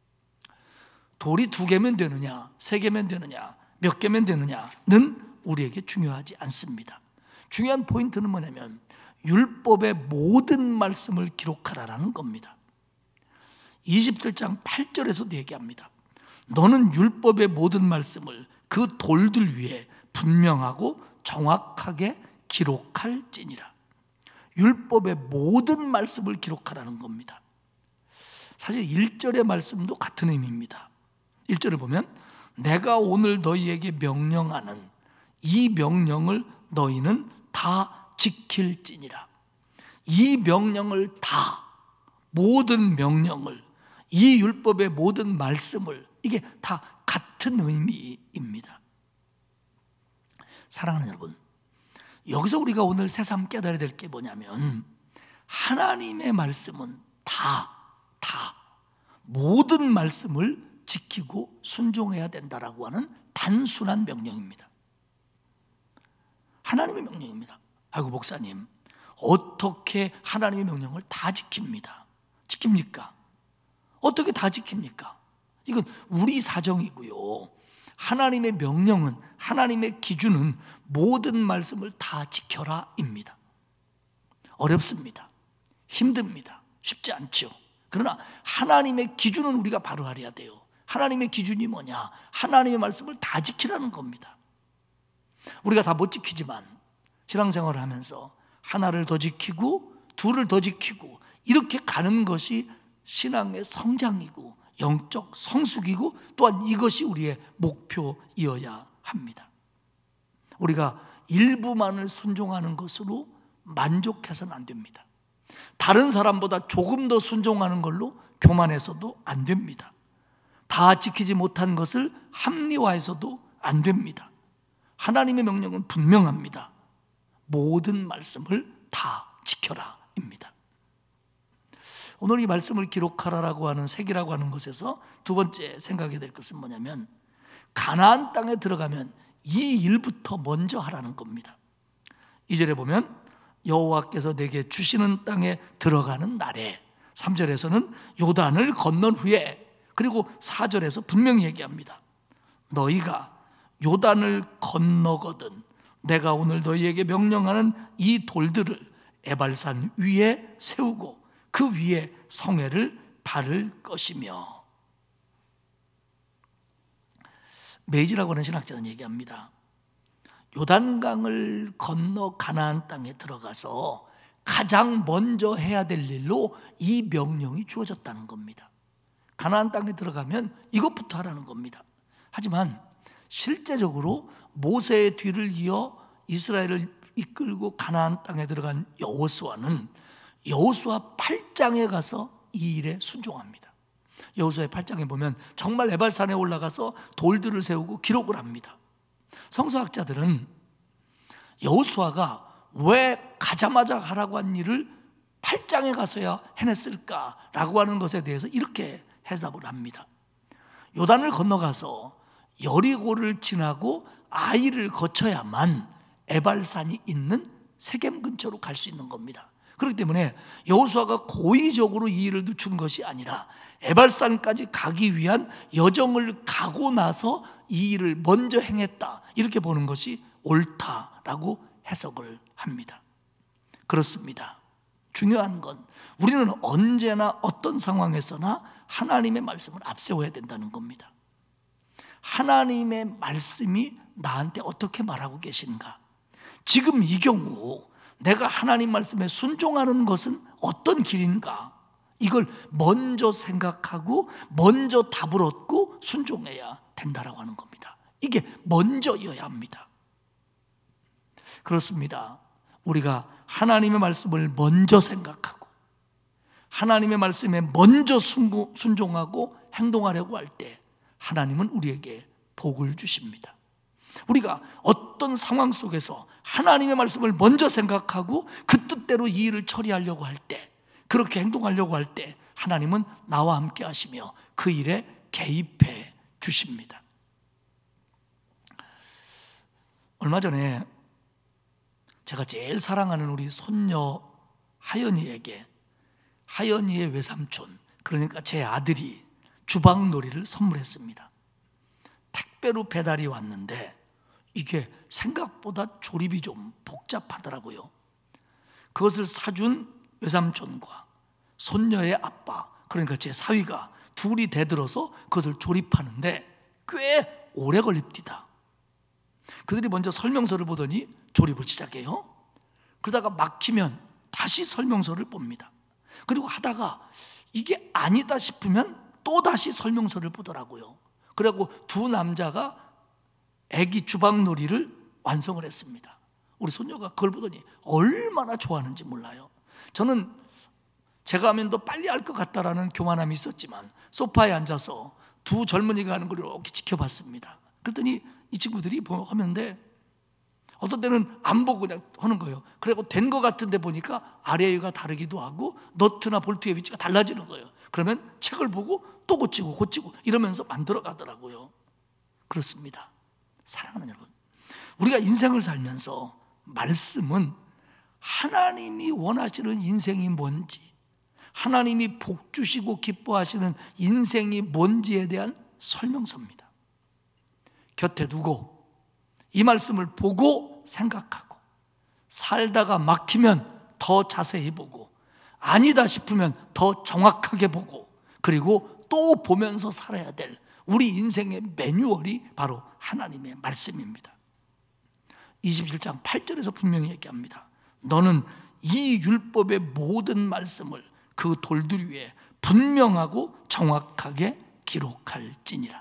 Speaker 3: 돌이 두 개면 되느냐, 세 개면 되느냐, 몇 개면 되느냐는 우리에게 중요하지 않습니다. 중요한 포인트는 뭐냐면 율법의 모든 말씀을 기록하라라는 겁니다. 이십칠 장 팔 절에서도 얘기합니다. 너는 율법의 모든 말씀을 그 돌들 위에 분명하고 정확하게 기록할지니라. 율법의 모든 말씀을 기록하라는 겁니다. 사실 일 절의 말씀도 같은 의미입니다. 일 절을 보면 내가 오늘 너희에게 명령하는 이 명령을 너희는 다 지킬지니라. 이 명령을 다, 모든 명령을, 이 율법의 모든 말씀을, 이게 다 같은 의미입니다. 사랑하는 여러분, 여기서 우리가 오늘 새삼 깨달아야 될 게 뭐냐면 하나님의 말씀은 다, 다 모든 말씀을 지키고 순종해야 된다라고 하는 단순한 명령입니다. 하나님의 명령입니다. 아이고 목사님, 어떻게 하나님의 명령을 다 지킵니다? 지킵니까? 어떻게 다 지킵니까? 이건 우리 사정이고요. 하나님의 명령은, 하나님의 기준은 모든 말씀을 다 지켜라입니다. 어렵습니다. 힘듭니다. 쉽지 않죠. 그러나 하나님의 기준은 우리가 바로 알아야 돼요. 하나님의 기준이 뭐냐? 하나님의 말씀을 다 지키라는 겁니다. 우리가 다 못 지키지만 신앙생활을 하면서 하나를 더 지키고 둘을 더 지키고 이렇게 가는 것이 신앙의 성장이고 영적 성숙이고 또한 이것이 우리의 목표이어야 합니다. 우리가 일부만을 순종하는 것으로 만족해서는 안 됩니다. 다른 사람보다 조금 더 순종하는 걸로 교만해서도 안 됩니다. 다 지키지 못한 것을 합리화해서도 안 됩니다. 하나님의 명령은 분명합니다. 모든 말씀을 다 지켜라입니다. 오늘 이 말씀을 기록하라라고 하는 색이라고 하는 것에서 두 번째 생각해야 될 것은 뭐냐면 가나안 땅에 들어가면 이 일부터 먼저 하라는 겁니다. 이 절에 보면 여호와께서 내게 주시는 땅에 들어가는 날에, 삼 절에서는 요단을 건넌 후에, 그리고 사 절에서 분명히 얘기합니다. 너희가 요단을 건너거든 내가 오늘 너희에게 명령하는 이 돌들을 에발산 위에 세우고 그 위에 성회를 바를 것이며. 메이지라고 하는 신학자는 얘기합니다. 요단강을 건너 가나안 땅에 들어가서 가장 먼저 해야 될 일로 이 명령이 주어졌다는 겁니다. 가나안 땅에 들어가면 이것부터 하라는 겁니다. 하지만 실제적으로 모세의 뒤를 이어 이스라엘을 이끌고 가나안 땅에 들어간 여호수아는 여호수아 팔 장에 가서 이 일에 순종합니다. 여호수아 팔 장에 보면 정말 에발산에 올라가서 돌들을 세우고 기록을 합니다. 성서학자들은 여호수아가 왜 가자마자 하라고 한 일을 팔 장에 가서야 해냈을까라고 하는 것에 대해서 이렇게 해답을 합니다. 요단을 건너가서 여리고를 지나고 아이를 거쳐야만 에발산이 있는 세겜 근처로 갈 수 있는 겁니다. 그렇기 때문에 여호수아가 고의적으로 이 일을 늦춘 것이 아니라 에발산까지 가기 위한 여정을 가고 나서 이 일을 먼저 행했다, 이렇게 보는 것이 옳다라고 해석을 합니다. 그렇습니다. 중요한 건 우리는 언제나 어떤 상황에서나 하나님의 말씀을 앞세워야 된다는 겁니다. 하나님의 말씀이 나한테 어떻게 말하고 계신가? 지금 이 경우 내가 하나님 말씀에 순종하는 것은 어떤 길인가? 이걸 먼저 생각하고 먼저 답을 얻고 순종해야 된다라고 하는 겁니다. 이게 먼저여야 합니다. 그렇습니다. 우리가 하나님의 말씀을 먼저 생각하고 하나님의 말씀에 먼저 순종하고 행동하려고 할 때 하나님은 우리에게 복을 주십니다. 우리가 어떤 상황 속에서 하나님의 말씀을 먼저 생각하고 그 뜻대로 이 일을 처리하려고 할 때, 그렇게 행동하려고 할 때 하나님은 나와 함께 하시며 그 일에 개입해 주십니다. 얼마 전에 제가 제일 사랑하는 우리 손녀 하연이에게 하연이의 외삼촌, 그러니까 제 아들이 주방놀이를 선물했습니다. 택배로 배달이 왔는데 이게 생각보다 조립이 좀 복잡하더라고요. 그것을 사준 외삼촌과 손녀의 아빠, 그러니까 제 사위가 둘이 대들어서 그것을 조립하는데 꽤 오래 걸립니다. 그들이 먼저 설명서를 보더니 조립을 시작해요. 그러다가 막히면 다시 설명서를 봅니다. 그리고 하다가 이게 아니다 싶으면 또 다시 설명서를 보더라고요. 그리고 두 남자가 애기 주방놀이를 완성을 했습니다. 우리 손녀가 그걸 보더니 얼마나 좋아하는지 몰라요. 저는 제가 하면 더 빨리 할 것 같다라는 교만함이 있었지만 소파에 앉아서 두 젊은이가 하는 걸 이렇게 지켜봤습니다. 그랬더니 이 친구들이 하는데 어떤 때는 안 보고 그냥 하는 거예요. 그리고 된 것 같은데 보니까 아래가 다르기도 하고 너트나 볼트의 위치가 달라지는 거예요. 그러면 책을 보고 또 고치고 고치고 이러면서 만들어 가더라고요. 그렇습니다. 사랑하는 여러분, 우리가 인생을 살면서 말씀은 하나님이 원하시는 인생이 뭔지, 하나님이 복 주시고 기뻐하시는 인생이 뭔지에 대한 설명서입니다. 곁에 두고 이 말씀을 보고 생각하고, 살다가 막히면 더 자세히 보고, 아니다 싶으면 더 정확하게 보고, 그리고 또 보면서 살아야 될 우리 인생의 매뉴얼이 바로 하나님의 말씀입니다. 이십칠 장 팔 절에서 분명히 얘기합니다. 너는 이 율법의 모든 말씀을 그 돌들 위에 분명하고 정확하게 기록할지니라.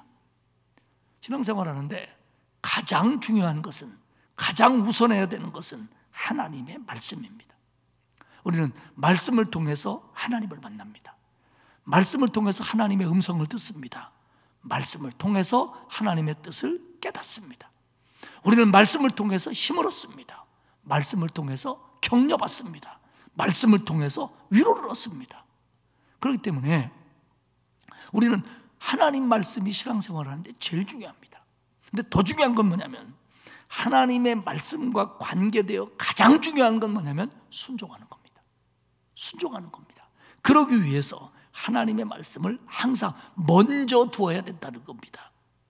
Speaker 3: 신앙생활하는데 가장 중요한 것은, 가장 우선해야 되는 것은 하나님의 말씀입니다. 우리는 말씀을 통해서 하나님을 만납니다. 말씀을 통해서 하나님의 음성을 듣습니다. 말씀을 통해서 하나님의 뜻을 깨닫습니다. 우리는 말씀을 통해서 힘을 얻습니다. 말씀을 통해서 격려받습니다. 말씀을 통해서 위로를 얻습니다. 그렇기 때문에 우리는 하나님 말씀이 신앙생활을 하는데 제일 중요합니다. 근데 더 중요한 건 뭐냐면, 하나님의 말씀과 관계되어 가장 중요한 건 뭐냐면 순종하는 겁니다. 순종하는 겁니다. 그러기 위해서 하나님의 말씀을 항상 먼저 두어야 된다는 겁니다.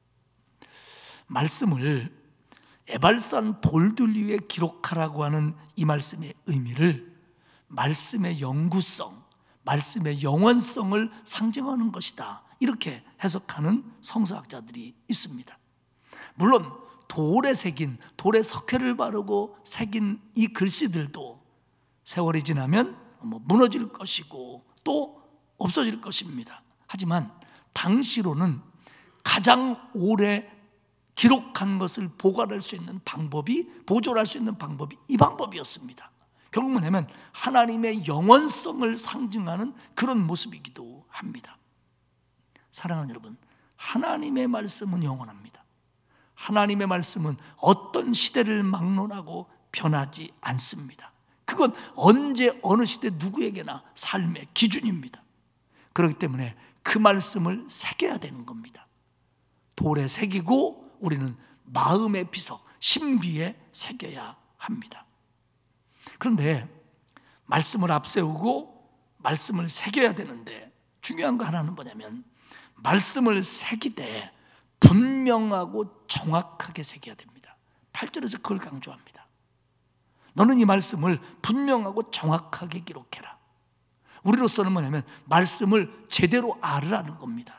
Speaker 3: 말씀을 에발산 돌들 위에 기록하라고 하는 이 말씀의 의미를 말씀의 영구성, 말씀의 영원성을 상징하는 것이다, 이렇게 해석하는 성서학자들이 있습니다. 물론 돌에 새긴, 돌에 석회를 바르고 새긴 이 글씨들도 세월이 지나면 뭐 무너질 것이고 또 없어질 것입니다. 하지만 당시로는 가장 오래 기록한 것을 보관할 수 있는 방법이, 보존할 수 있는 방법이 이 방법이었습니다. 결국 뭐냐면 하나님의 영원성을 상징하는 그런 모습이기도 합니다. 사랑하는 여러분, 하나님의 말씀은 영원합니다. 하나님의 말씀은 어떤 시대를 막론하고 변하지 않습니다. 그건 언제 어느 시대 누구에게나 삶의 기준입니다. 그렇기 때문에 그 말씀을 새겨야 되는 겁니다. 돌에 새기고 우리는 마음의 비석, 신비에 새겨야 합니다. 그런데 말씀을 앞세우고 말씀을 새겨야 되는데 중요한 거 하나는 뭐냐면, 말씀을 새기되 분명하고 정확하게 새겨야 됩니다. 팔 절에서 그걸 강조합니다. 너는 이 말씀을 분명하고 정확하게 기록해라. 우리로서는 뭐냐면 말씀을 제대로 알으라는 겁니다.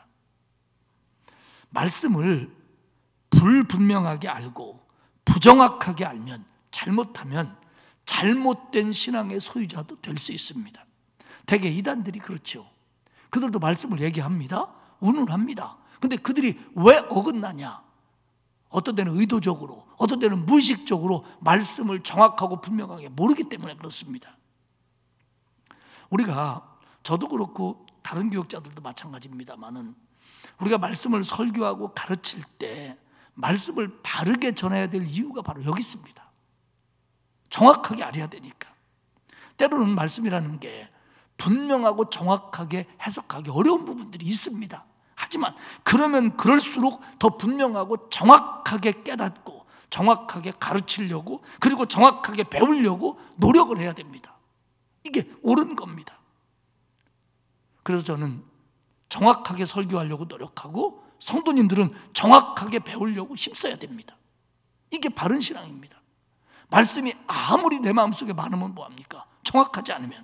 Speaker 3: 말씀을 불분명하게 알고 부정확하게 알면, 잘못하면 잘못된 신앙의 소유자도 될 수 있습니다. 대개 이단들이 그렇죠. 그들도 말씀을 얘기합니다. 운운합니다. 근데 그들이 왜 어긋나냐? 어떤 때는 의도적으로, 어떤 때는 무의식적으로 말씀을 정확하고 분명하게 모르기 때문에 그렇습니다. 우리가, 저도 그렇고 다른 교육자들도 마찬가지입니다만은, 우리가 말씀을 설교하고 가르칠 때 말씀을 바르게 전해야 될 이유가 바로 여기 있습니다. 정확하게 알아야 되니까. 때로는 말씀이라는 게 분명하고 정확하게 해석하기 어려운 부분들이 있습니다. 하지만 그러면 그럴수록 더 분명하고 정확하게 깨닫고 정확하게 가르치려고, 그리고 정확하게 배우려고 노력을 해야 됩니다. 이게 옳은 겁니다. 그래서 저는 정확하게 설교하려고 노력하고, 성도님들은 정확하게 배우려고 힘써야 됩니다. 이게 바른 신앙입니다. 말씀이 아무리 내 마음속에 많으면 뭐합니까? 정확하지 않으면.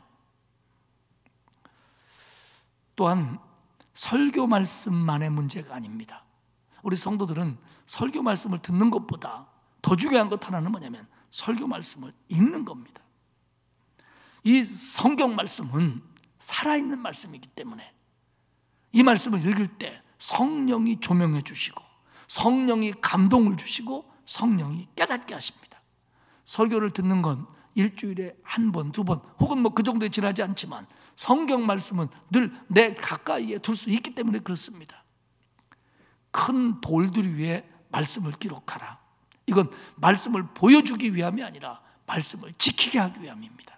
Speaker 3: 또한 설교 말씀만의 문제가 아닙니다. 우리 성도들은 설교 말씀을 듣는 것보다 더 중요한 것 하나는 뭐냐면 설교 말씀을 읽는 겁니다. 이 성경 말씀은 살아있는 말씀이기 때문에 이 말씀을 읽을 때 성령이 조명해 주시고 성령이 감동을 주시고 성령이 깨닫게 하십니다. 설교를 듣는 건 일주일에 한 번, 두 번 혹은 뭐 그 정도에 지나지 않지만 성경 말씀은 늘 내 가까이에 둘 수 있기 때문에 그렇습니다. 큰 돌들 위에 말씀을 기록하라. 이건 말씀을 보여주기 위함이 아니라 말씀을 지키게 하기 위함입니다.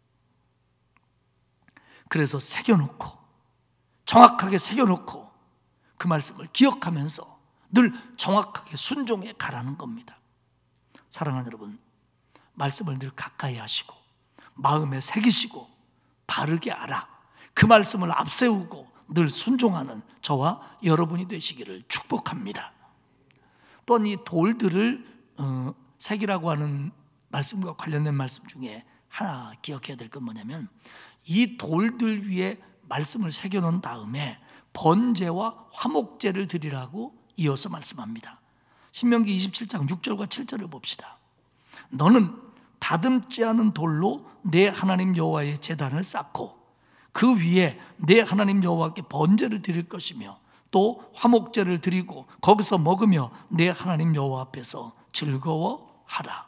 Speaker 3: 그래서 새겨놓고 정확하게 새겨놓고 그 말씀을 기억하면서 늘 정확하게 순종해 가라는 겁니다. 사랑하는 여러분, 말씀을 늘 가까이 하시고 마음에 새기시고 바르게 알아 그 말씀을 앞세우고 늘 순종하는 저와 여러분이 되시기를 축복합니다. 또한 이 돌들을 어, 새기라고 하는 말씀과 관련된 말씀 중에 하나 기억해야 될 건 뭐냐면 이 돌들 위에 말씀을 새겨놓은 다음에 번제와 화목제를 드리라고 이어서 말씀합니다. 신명기 이십칠 장 육 절과 칠 절을 봅시다. 너는 다듬지 않은 돌로 내 하나님 여호와의 제단을 쌓고 그 위에 내 하나님 여호와께 번제를 드릴 것이며 또 화목제를 드리고 거기서 먹으며 내 하나님 여호와 앞에서 즐거워하라.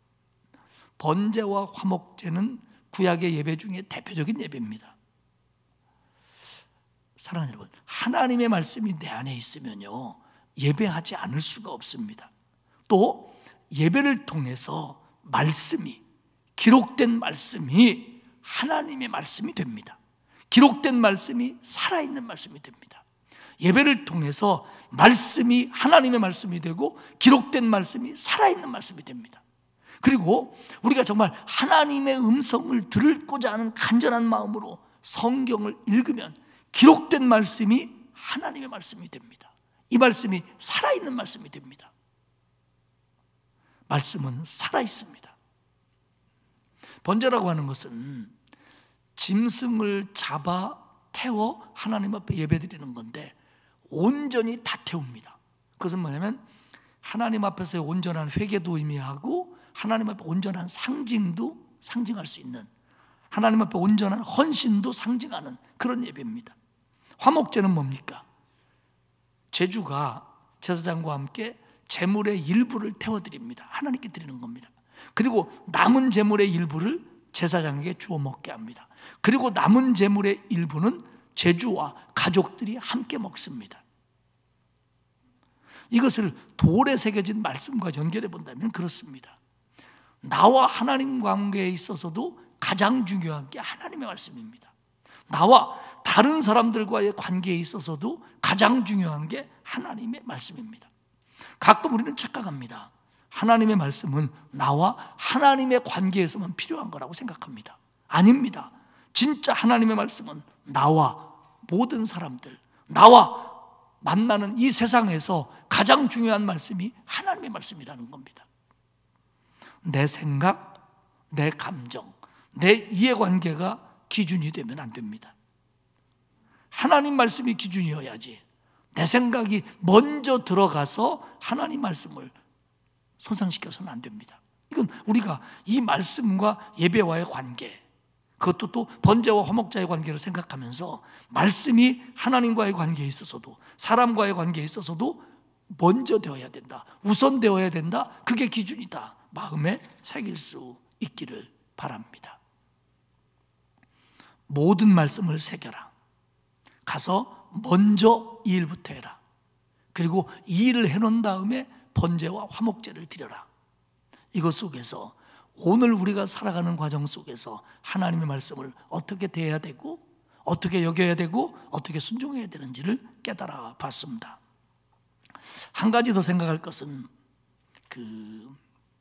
Speaker 3: 번제와 화목제는 구약의 예배 중에 대표적인 예배입니다. 사랑하는 여러분, 하나님의 말씀이 내 안에 있으면요 예배하지 않을 수가 없습니다. 또 예배를 통해서 말씀이 기록된 말씀이 하나님의 말씀이 됩니다. 기록된 말씀이 살아있는 말씀이 됩니다. 예배를 통해서 말씀이 하나님의 말씀이 되고 기록된 말씀이 살아있는 말씀이 됩니다. 그리고 우리가 정말 하나님의 음성을 들고자 하는 간절한 마음으로 성경을 읽으면 기록된 말씀이 하나님의 말씀이 됩니다. 이 말씀이 살아있는 말씀이 됩니다. 말씀은 살아있습니다. 번제라고 하는 것은 짐승을 잡아 태워 하나님 앞에 예배드리는 건데 온전히 다 태웁니다. 그것은 뭐냐면 하나님 앞에서의 온전한 회개도 의미하고 하나님 앞에 온전한 상징도 상징할 수 있는, 하나님 앞에 온전한 헌신도 상징하는 그런 예배입니다. 화목제는 뭡니까? 제주가 제사장과 함께 제물의 일부를 태워드립니다. 하나님께 드리는 겁니다. 그리고 남은 제물의 일부를 제사장에게 주어 먹게 합니다. 그리고 남은 제물의 일부는 제주와 가족들이 함께 먹습니다. 이것을 돌에 새겨진 말씀과 연결해 본다면 그렇습니다. 나와 하나님 관계에 있어서도 가장 중요한 게 하나님의 말씀입니다. 나와 다른 사람들과의 관계에 있어서도 가장 중요한 게 하나님의 말씀입니다. 가끔 우리는 착각합니다. 하나님의 말씀은 나와 하나님의 관계에서만 필요한 거라고 생각합니다. 아닙니다. 진짜 하나님의 말씀은 나와 모든 사람들, 나와 만나는 이 세상에서 가장 중요한 말씀이 하나님의 말씀이라는 겁니다. 내 생각, 내 감정, 내 이해관계가 기준이 되면 안 됩니다. 하나님 말씀이 기준이어야지 내 생각이 먼저 들어가서 하나님 말씀을 손상시켜서는 안 됩니다. 이건 우리가 이 말씀과 예배와의 관계, 그것도 또 번제와 화목자의 관계를 생각하면서 말씀이 하나님과의 관계에 있어서도 사람과의 관계에 있어서도 먼저 되어야 된다, 우선 되어야 된다, 그게 기준이다, 마음에 새길 수 있기를 바랍니다. 모든 말씀을 새겨라. 가서 먼저 이 일부터 해라. 그리고 이 일을 해놓은 다음에 번제와 화목제를 드려라. 이것 속에서 오늘 우리가 살아가는 과정 속에서 하나님의 말씀을 어떻게 대해야 되고 어떻게 여겨야 되고 어떻게 순종해야 되는지를 깨달아 봤습니다. 한 가지 더 생각할 것은 그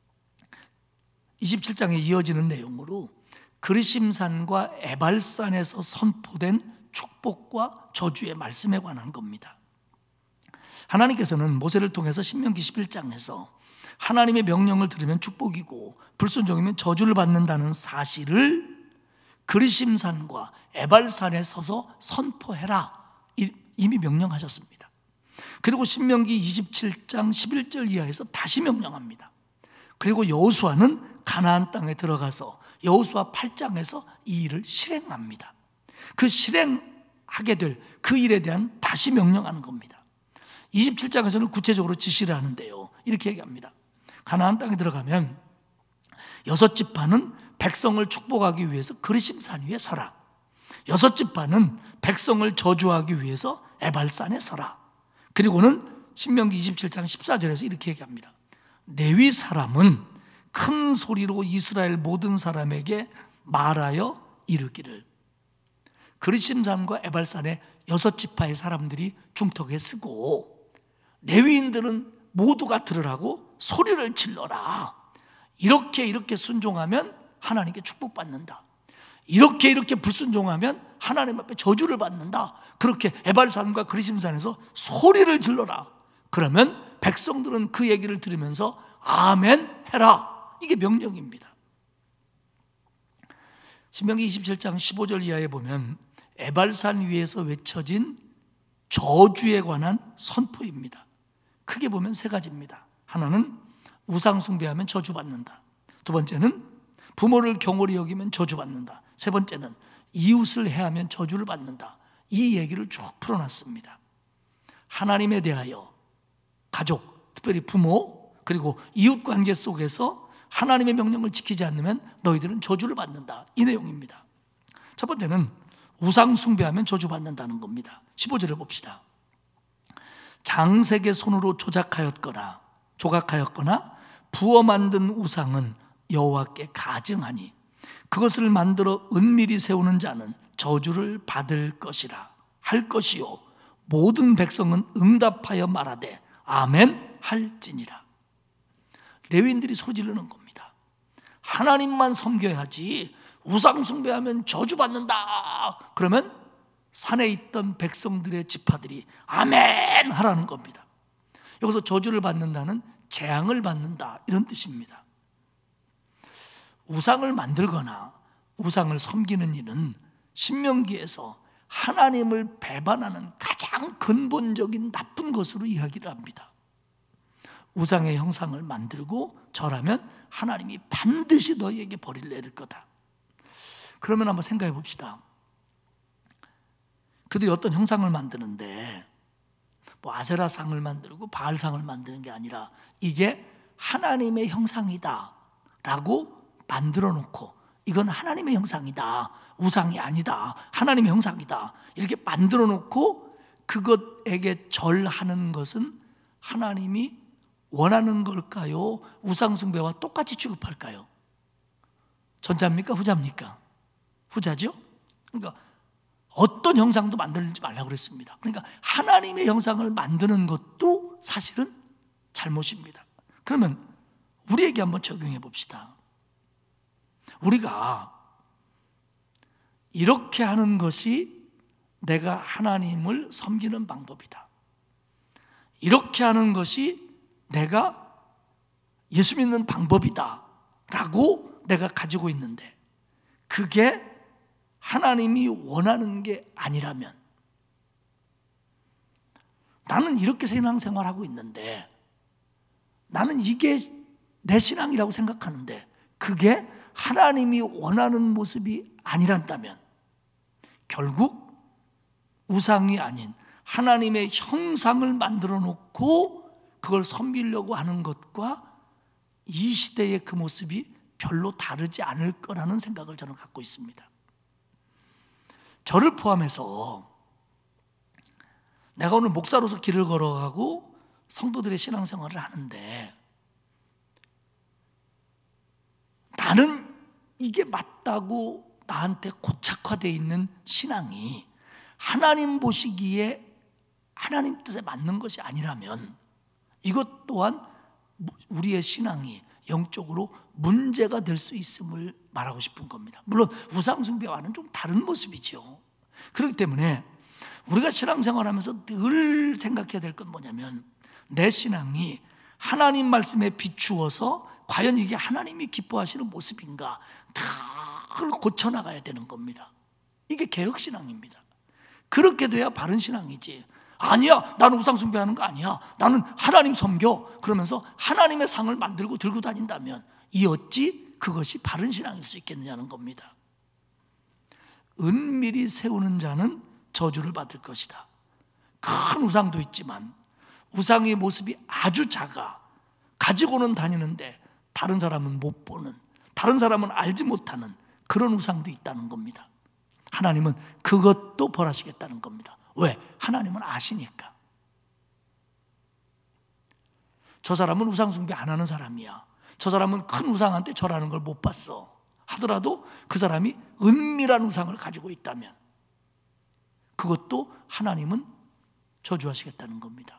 Speaker 3: 이십칠 장에 이어지는 내용으로 그리심산과 에발산에서 선포된 축복과 저주의 말씀에 관한 겁니다. 하나님께서는 모세를 통해서 신명기 십일 장에서 하나님의 명령을 들으면 축복이고 불순종이면 저주를 받는다는 사실을 그리심산과 에발산에 서서 선포해라 이미 명령하셨습니다. 그리고 신명기 이십칠 장 십일 절 이하에서 다시 명령합니다. 그리고 여호수아는 가나안 땅에 들어가서 여호수아 팔 장에서 이 일을 실행합니다. 그 실행하게 될 그 일에 대한 다시 명령하는 겁니다. 이십칠 장에서는 구체적으로 지시를 하는데요, 이렇게 얘기합니다. 가나안 땅에 들어가면 여섯 지파는 백성을 축복하기 위해서 그리심산 위에 서라. 여섯 지파는 백성을 저주하기 위해서 에발산에 서라. 그리고는 신명기 이십칠 장 십사 절에서 이렇게 얘기합니다. 레위 사람은 큰 소리로 이스라엘 모든 사람에게 말하여 이르기를. 그리심산과 에발산에 여섯 지파의 사람들이 중턱에 서고 레위인들은 모두가 들으라고 소리를 질러라. 이렇게 이렇게 순종하면 하나님께 축복받는다. 이렇게 이렇게 불순종하면 하나님 앞에 저주를 받는다. 그렇게 에발산과 그리심산에서 소리를 질러라. 그러면 백성들은 그 얘기를 들으면서 아멘 해라. 이게 명령입니다. 신명기 이십칠 장 십오 절 이하에 보면 에발산 위에서 외쳐진 저주에 관한 선포입니다. 크게 보면 세 가지입니다. 하나는 우상 숭배하면 저주받는다. 두 번째는 부모를 경홀히 여기면 저주받는다. 세 번째는 이웃을 해하면 저주를 받는다. 이 얘기를 쭉 풀어놨습니다. 하나님에 대하여 가족, 특별히 부모 그리고 이웃 관계 속에서 하나님의 명령을 지키지 않으면 너희들은 저주를 받는다. 이 내용입니다. 첫 번째는 우상 숭배하면 저주받는다는 겁니다. 십오 절을 봅시다. 장색의 손으로 조작하였거나 조각하였거나 부어 만든 우상은 여호와께 가증하니 그것을 만들어 은밀히 세우는 자는 저주를 받을 것이라 할 것이요 모든 백성은 응답하여 말하되 아멘 할지니라. 레위인들이 소지르는 겁니다. 하나님만 섬겨야지 우상 숭배하면 저주받는다. 그러면 산에 있던 백성들의 지파들이 아멘 하라는 겁니다. 여기서 저주를 받는다는 재앙을 받는다 이런 뜻입니다. 우상을 만들거나 우상을 섬기는 일은 신명기에서 하나님을 배반하는 가장 근본적인 나쁜 것으로 이야기를 합니다. 우상의 형상을 만들고 절하면 하나님이 반드시 너희에게 벌을 내릴 거다. 그러면 한번 생각해 봅시다. 그들이 어떤 형상을 만드는데 뭐 아세라상을 만들고 바알상을 만드는 게 아니라 이게 하나님의 형상이다 라고 만들어 놓고 이건 하나님의 형상이다, 우상이 아니다, 하나님의 형상이다 이렇게 만들어 놓고 그것에게 절하는 것은 하나님이 원하는 걸까요? 우상 숭배와 똑같이 취급할까요? 전자입니까? 후자입니까? 후자죠? 그러니까 어떤 형상도 만들지 말라고 그랬습니다. 그러니까 하나님의 형상을 만드는 것도 사실은 잘못입니다. 그러면 우리에게 한번 적용해 봅시다. 우리가 이렇게 하는 것이 내가 하나님을 섬기는 방법이다. 이렇게 하는 것이 내가 예수 믿는 방법이다 라고 내가 가지고 있는데 그게 하나님이 원하는 게 아니라면 나는 이렇게 신앙생활하고 있는데 나는 이게 내 신앙이라고 생각하는데 그게 하나님이 원하는 모습이 아니란다면 결국 우상이 아닌 하나님의 형상을 만들어 놓고 그걸 섬기려고 하는 것과 이 시대의 그 모습이 별로 다르지 않을 거라는 생각을 저는 갖고 있습니다. 저를 포함해서 내가 오늘 목사로서 길을 걸어가고 성도들의 신앙생활을 하는데 나는 이게 맞다고 나한테 고착화되어 있는 신앙이 하나님 보시기에 하나님 뜻에 맞는 것이 아니라면 이것 또한 우리의 신앙이 영적으로 문제가 될 수 있음을 말하고 싶은 겁니다. 물론 우상 숭배와는 좀 다른 모습이죠. 그렇기 때문에 우리가 신앙생활하면서 늘 생각해야 될 건 뭐냐면 내 신앙이 하나님 말씀에 비추어서 과연 이게 하나님이 기뻐하시는 모습인가 늘 고쳐나가야 되는 겁니다. 이게 개혁신앙입니다. 그렇게 돼야 바른 신앙이지. 아니야, 나는 우상 숭배하는 거 아니야, 나는 하나님 섬겨 그러면서 하나님의 상을 만들고 들고 다닌다면 이 어찌 그것이 바른 신앙일 수 있겠느냐는 겁니다. 은밀히 세우는 자는 저주를 받을 것이다. 큰 우상도 있지만 우상의 모습이 아주 작아 가지고는 다니는데 다른 사람은 못 보는, 다른 사람은 알지 못하는 그런 우상도 있다는 겁니다. 하나님은 그것도 벌하시겠다는 겁니다. 왜? 하나님은 아시니까. 저 사람은 우상 숭배 안 하는 사람이야, 저 사람은 큰 우상한테 절하는 걸 못 봤어 하더라도 그 사람이 은밀한 우상을 가지고 있다면 그것도 하나님은 저주하시겠다는 겁니다.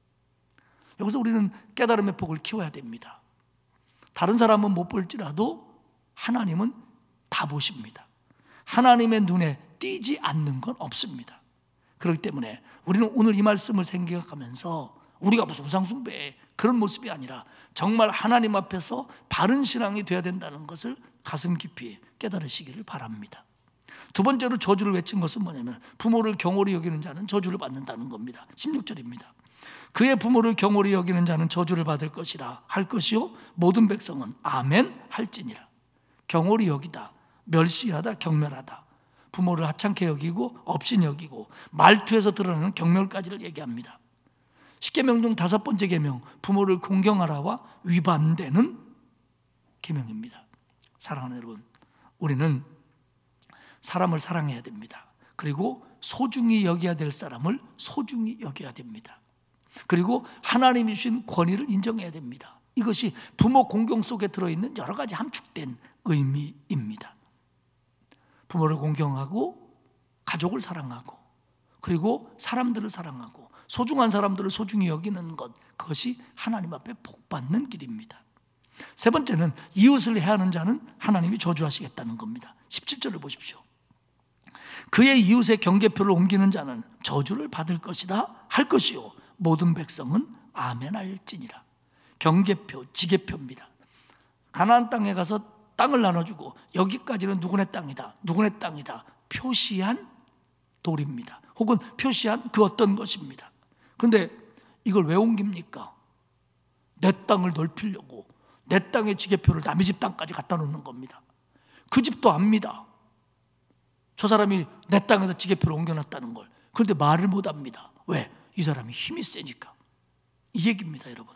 Speaker 3: 여기서 우리는 깨달음의 폭을 키워야 됩니다. 다른 사람은 못 볼지라도 하나님은 다 보십니다. 하나님의 눈에 띄지 않는 건 없습니다. 그렇기 때문에 우리는 오늘 이 말씀을 생각하면서 우리가 무슨 우상숭배 그런 모습이 아니라 정말 하나님 앞에서 바른 신앙이 되어야 된다는 것을 가슴 깊이 깨달으시기를 바랍니다. 두 번째로 저주를 외친 것은 뭐냐면 부모를 경홀히 여기는 자는 저주를 받는다는 겁니다. 십육 절입니다. 그의 부모를 경홀히 여기는 자는 저주를 받을 것이라 할 것이요 모든 백성은 아멘 할지니라. 경홀히 여기다, 멸시하다, 경멸하다, 부모를 하찮게 여기고 업신 여기고 말투에서 드러나는 경멸까지를 얘기합니다. 십계명 중 다섯 번째 계명, 부모를 공경하라와 위반되는 계명입니다. 사랑하는 여러분, 우리는 사람을 사랑해야 됩니다. 그리고 소중히 여겨야 될 사람을 소중히 여겨야 됩니다. 그리고 하나님이 주신 권위를 인정해야 됩니다. 이것이 부모 공경 속에 들어있는 여러 가지 함축된 의미입니다. 부모를 공경하고 가족을 사랑하고 그리고 사람들을 사랑하고 소중한 사람들을 소중히 여기는 것, 그것이 하나님 앞에 복받는 길입니다. 세 번째는 이웃을 해하는 자는 하나님이 저주하시겠다는 겁니다. 십칠 절을 보십시오. 그의 이웃의 경계표를 옮기는 자는 저주를 받을 것이다 할 것이요 모든 백성은 아멘 할지니라. 경계표, 지계표입니다. 가나안 땅에 가서 땅을 나눠주고 여기까지는 누구네 땅이다, 누구네 땅이다 표시한 돌입니다. 혹은 표시한 그 어떤 것입니다. 그런데 이걸 왜 옮깁니까? 내 땅을 넓히려고 내 땅의 지계표를 남의 집 땅까지 갖다 놓는 겁니다. 그 집도 압니다. 저 사람이 내 땅에다 지계표를 옮겨놨다는 걸. 그런데 말을 못합니다. 왜? 이 사람이 힘이 세니까. 이 얘기입니다, 여러분.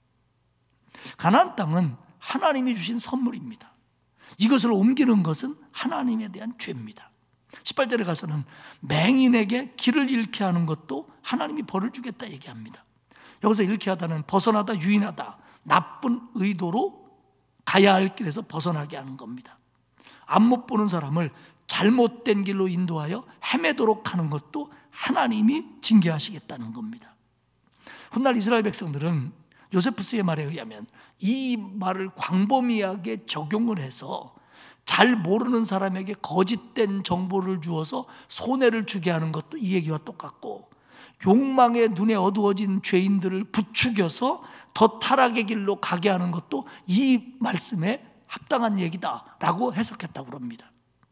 Speaker 3: 가나안 땅은 하나님이 주신 선물입니다. 이것을 옮기는 것은 하나님에 대한 죄입니다. 십팔 절에 가서는 맹인에게 길을 잃게 하는 것도 하나님이 벌을 주겠다 얘기합니다. 여기서 잃게 하다는 벗어나다, 유인하다, 나쁜 의도로 가야 할 길에서 벗어나게 하는 겁니다. 앞 못 보는 사람을 잘못된 길로 인도하여 헤매도록 하는 것도 하나님이 징계하시겠다는 겁니다. 훗날 이스라엘 백성들은 요세푸스의 말에 의하면 이 말을 광범위하게 적용을 해서 잘 모르는 사람에게 거짓된 정보를 주어서 손해를 주게 하는 것도 이 얘기와 똑같고, 욕망의 눈에 어두워진 죄인들을 부추겨서 더 타락의 길로 가게 하는 것도 이 말씀에 합당한 얘기다라고 해석했다고 합니다.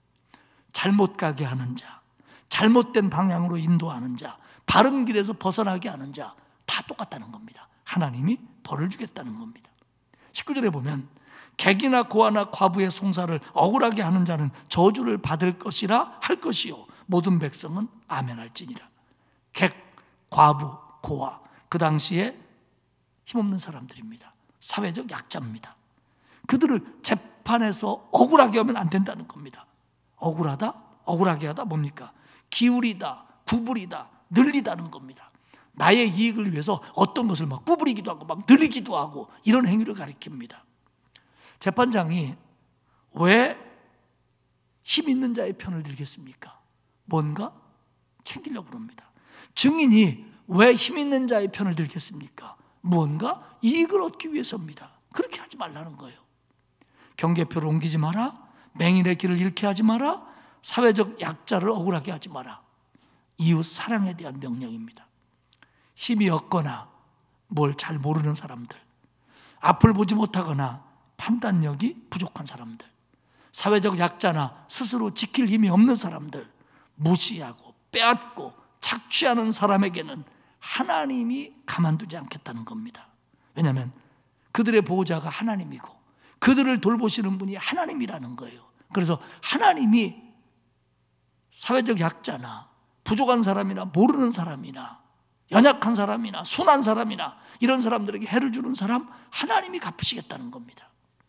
Speaker 3: 잘못 가게 하는 자, 잘못된 방향으로 인도하는 자, 바른 길에서 벗어나게 하는 자, 다 똑같다는 겁니다. 하나님이 벌을 주겠다는 겁니다. 십구 절에 보면 객이나 고아나 과부의 송사를 억울하게 하는 자는 저주를 받을 것이라 할 것이요 모든 백성은 아멘할지니라. 객, 과부, 고아, 그 당시에 힘없는 사람들입니다. 사회적 약자입니다. 그들을 재판에서 억울하게 하면 안 된다는 겁니다. 억울하다? 억울하게 하다 뭡니까? 기울이다, 구부리다, 늘리다는 겁니다. 나의 이익을 위해서 어떤 것을 막 구부리기도 하고 막 늘리기도 하고 이런 행위를 가리킵니다. 재판장이 왜 힘 있는 자의 편을 들겠습니까? 뭔가 챙기려고 합니다. 증인이 왜 힘 있는 자의 편을 들겠습니까? 무언가 이익을 얻기 위해서입니다. 그렇게 하지 말라는 거예요. 경계표를 옮기지 마라, 맹인의 길을 잃게 하지 마라, 사회적 약자를 억울하게 하지 마라. 이웃 사랑에 대한 명령입니다. 힘이 없거나 뭘 잘 모르는 사람들, 앞을 보지 못하거나 판단력이 부족한 사람들, 사회적 약자나 스스로 지킬 힘이 없는 사람들, 무시하고 빼앗고 착취하는 사람에게는 하나님이 가만두지 않겠다는 겁니다. 왜냐하면 그들의 보호자가 하나님이고 그들을 돌보시는 분이 하나님이라는 거예요. 그래서 하나님이 사회적 약자나 부족한 사람이나 모르는 사람이나 연약한 사람이나 순한 사람이나 이런 사람들에게 해를 주는 사람 하나님이 갚으시겠다는 겁니다.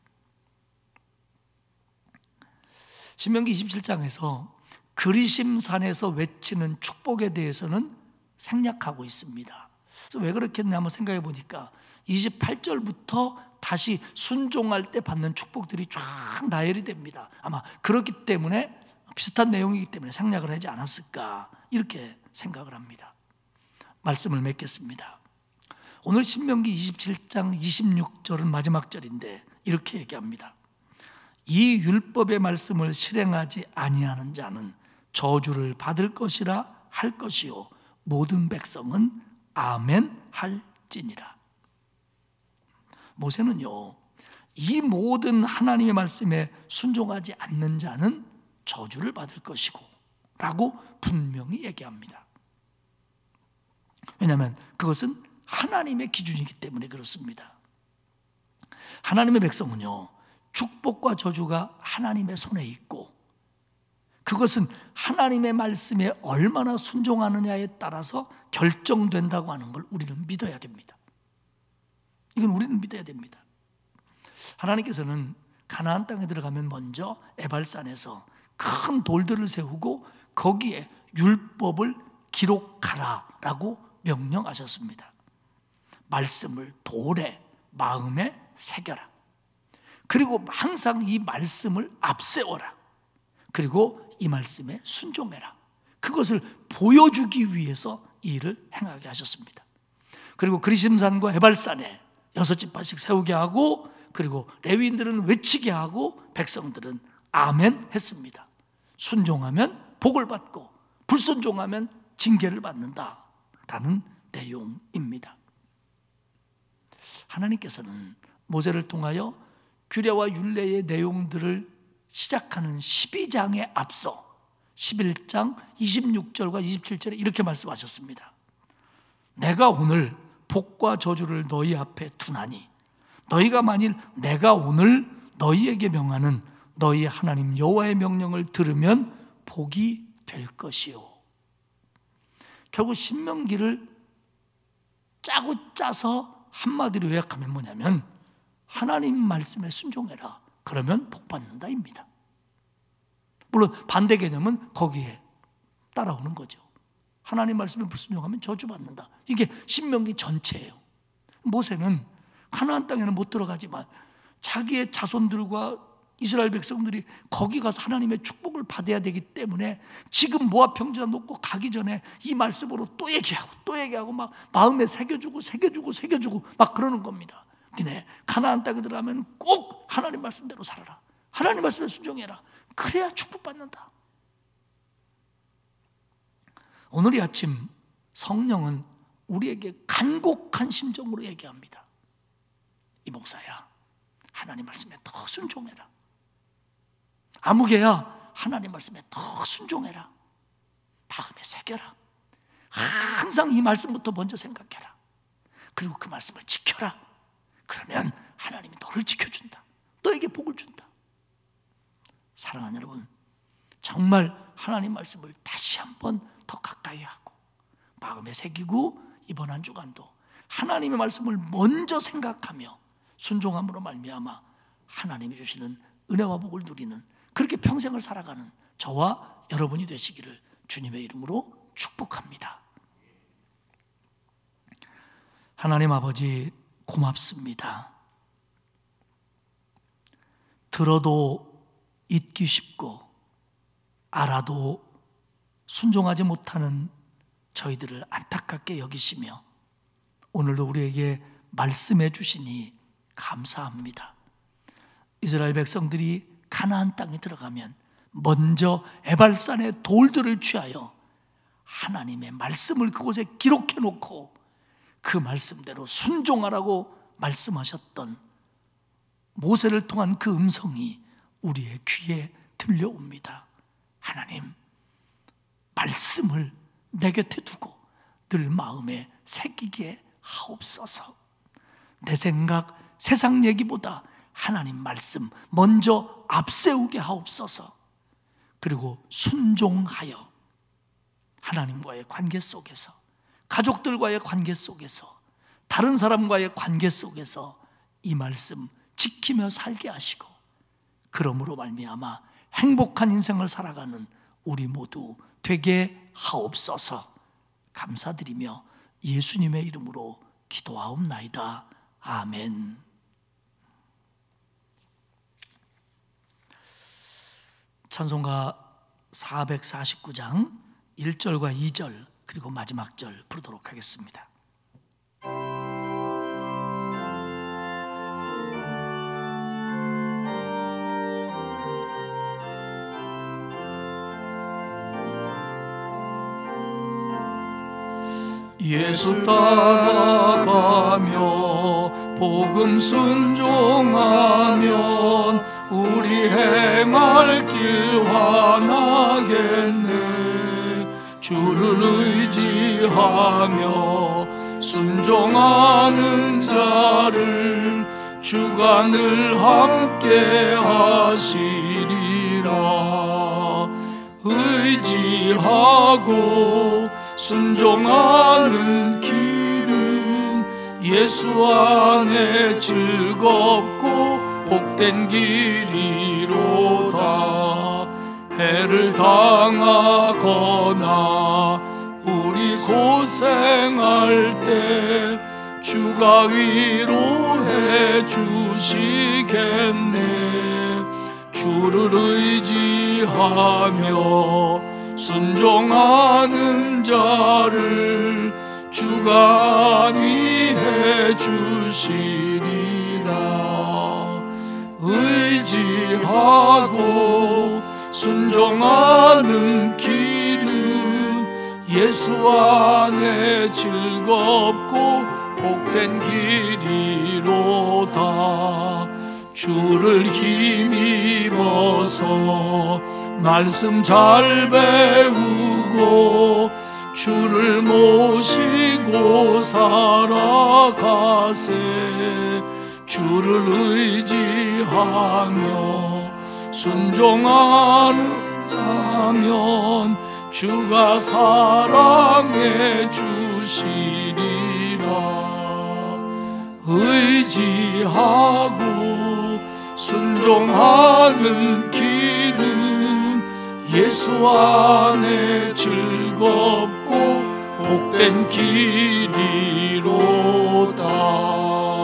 Speaker 3: 신명기 이십칠 장에서 그리심산에서 외치는 축복에 대해서는 생략하고 있습니다. 그래서 왜 그렇겠냐 한번 생각해 보니까 이십팔 절부터 다시 순종할 때 받는 축복들이 쫙 나열이 됩니다. 아마 그렇기 때문에 비슷한 내용이기 때문에 생략을 하지 않았을까 이렇게 생각을 합니다. 말씀을 맺겠습니다. 오늘 신명기 이십칠 장 이십육 절은 마지막 절인데 이렇게 얘기합니다. 이 율법의 말씀을 실행하지 아니하는 자는 저주를 받을 것이라 할 것이요 모든 백성은 아멘 할지니라. 모세는요, 이 모든 하나님의 말씀에 순종하지 않는 자는 저주를 받을 것이고 라고 분명히 얘기합니다. 왜냐하면 그것은 하나님의 기준이기 때문에 그렇습니다. 하나님의 백성은요, 축복과 저주가 하나님의 손에 있고 그것은 하나님의 말씀에 얼마나 순종하느냐에 따라서 결정된다고 하는 걸 우리는 믿어야 됩니다. 이건 우리는 믿어야 됩니다. 하나님께서는 가나안 땅에 들어가면 먼저 에발산에서 큰 돌들을 세우고 거기에 율법을 기록하라라고 명령하셨습니다. 말씀을 돌에 마음에 새겨라. 그리고 항상 이 말씀을 앞세워라. 그리고 이 말씀에 순종해라. 그것을 보여주기 위해서 이 일을 행하게 하셨습니다. 그리고 그리심산과 에발산에 여섯 지파씩 세우게 하고 그리고 레위인들은 외치게 하고 백성들은 아멘 했습니다. 순종하면 복을 받고 불순종하면 징계를 받는다라는 내용입니다. 하나님께서는 모세를 통하여 규례와 율례의 내용들을 시작하는 십이 장에 앞서 십일 장 이십육 절과 이십칠 절에 이렇게 말씀하셨습니다. 내가 오늘 복과 저주를 너희 앞에 두나니 너희가 만일 내가 오늘 너희에게 명하는 너희 하나님 여호와의 명령을 들으면 복이 될 것이요. 결국 신명기를 짜고 짜서 한마디로 요약하면 뭐냐면 하나님 말씀에 순종해라. 그러면 복 받는다입니다. 물론 반대 개념은 거기에 따라오는 거죠. 하나님 말씀에 불순종하면 저주받는다. 이게 신명기 전체예요. 모세는 가나안 땅에는 못 들어가지만 자기의 자손들과 이스라엘 백성들이 거기 가서 하나님의 축복을 받아야 되기 때문에 지금 모압 평지에 놓고 가기 전에 이 말씀으로 또 얘기하고 또 얘기하고 막 마음에 새겨주고 새겨주고 새겨주고 막 그러는 겁니다. 니네 가나안 땅에 들어가면 꼭 하나님 말씀대로 살아라. 하나님 말씀에 순종해라. 그래야 축복받는다. 오늘 이 아침 성령은 우리에게 간곡한 심정으로 얘기합니다. 이 목사야, 하나님 말씀에 더 순종해라. 아무개야, 하나님 말씀에 더 순종해라. 마음에 새겨라. 항상 이 말씀부터 먼저 생각해라. 그리고 그 말씀을 지켜라. 그러면 하나님이 너를 지켜준다. 너에게 복을 준다. 사랑하는 여러분, 정말 하나님 말씀을 다시 한번 더 가까이 하고 마음에 새기고 이번 한 주간도 하나님의 말씀을 먼저 생각하며 순종함으로 말미암아 하나님이 주시는 은혜와 복을 누리는 그렇게 평생을 살아가는 저와 여러분이 되시기를 주님의 이름으로 축복합니다. 하나님 아버지 고맙습니다. 들어도 잊기 쉽고 알아도 순종하지 못하는 저희들을 안타깝게 여기시며 오늘도 우리에게 말씀해 주시니 감사합니다. 이스라엘 백성들이 가나안 땅에 들어가면 먼저 에발산의 돌들을 취하여 하나님의 말씀을 그곳에 기록해 놓고 그 말씀대로 순종하라고 말씀하셨던 모세를 통한 그 음성이 우리의 귀에 들려옵니다. 하나님, 말씀을 내 곁에 두고 늘 마음에 새기게 하옵소서. 내 생각, 세상 얘기보다 하나님 말씀 먼저 앞세우게 하옵소서. 그리고 순종하여 하나님과의 관계 속에서, 가족들과의 관계 속에서, 다른 사람과의 관계 속에서 이 말씀 지키며 살게 하시고, 그러므로 말미암아 행복한 인생을 살아가는 우리 모두 되게 하옵소서. 감사드리며 예수님의 이름으로 기도하옵나이다. 아멘. 찬송가 사백사십구 장 일 절과 이 절 그리고 마지막 절 부르도록 하겠습니다. 예수 따라가며 복음 순종하면 우리 행할 길 환하겠네. 주를 의지하며 순종하는 자를 주가 늘 함께 하시리라. 의지하고 순종하는 길은 예수 안에 즐겁고 복된 길이로다. 해를 당하거나 우리 고생할 때 주가 위로해 주시겠네. 주를 의지하며 순종하는 자를 주가 안위해 주시리라. 의지하고 순종하는 길은 예수 안에 즐겁고 복된 길이로다. 주를 힘입어서 말씀 잘 배우고 주를 모시고 살아가세. 주를 의지하며 순종하는 자면 주가 사랑해 주시리라. 의지하고 순종하는 길은 예수 안에 즐겁고 복된 길이로다.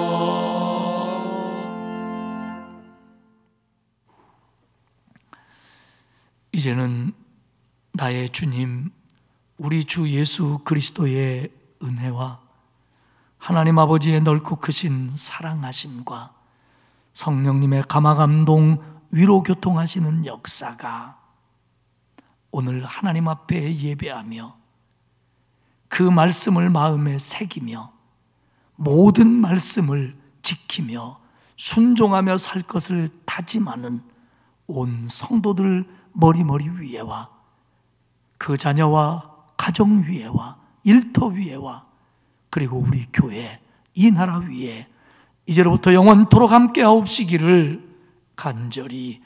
Speaker 3: 이제는 나의 주님, 우리 주 예수 그리스도의 은혜와 하나님 아버지의 넓고 크신 사랑하심과 성령님의 감화감동 위로 교통하시는 역사가 오늘 하나님 앞에 예배하며 그 말씀을 마음에 새기며 모든 말씀을 지키며 순종하며 살 것을 다짐하는 온 성도들 머리머리 위에와 그 자녀와 가정 위에와 일터 위에와 그리고 우리 교회 이 나라 위에 이제로부터 영원토록 함께 하옵시기를 간절히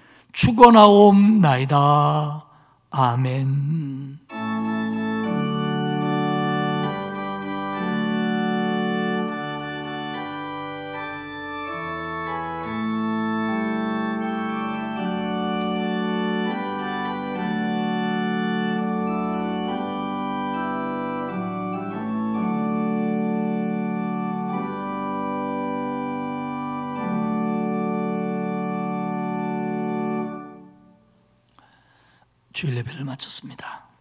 Speaker 3: 축원하옵나이다. 아멘. 주일 예배를 마쳤습니다.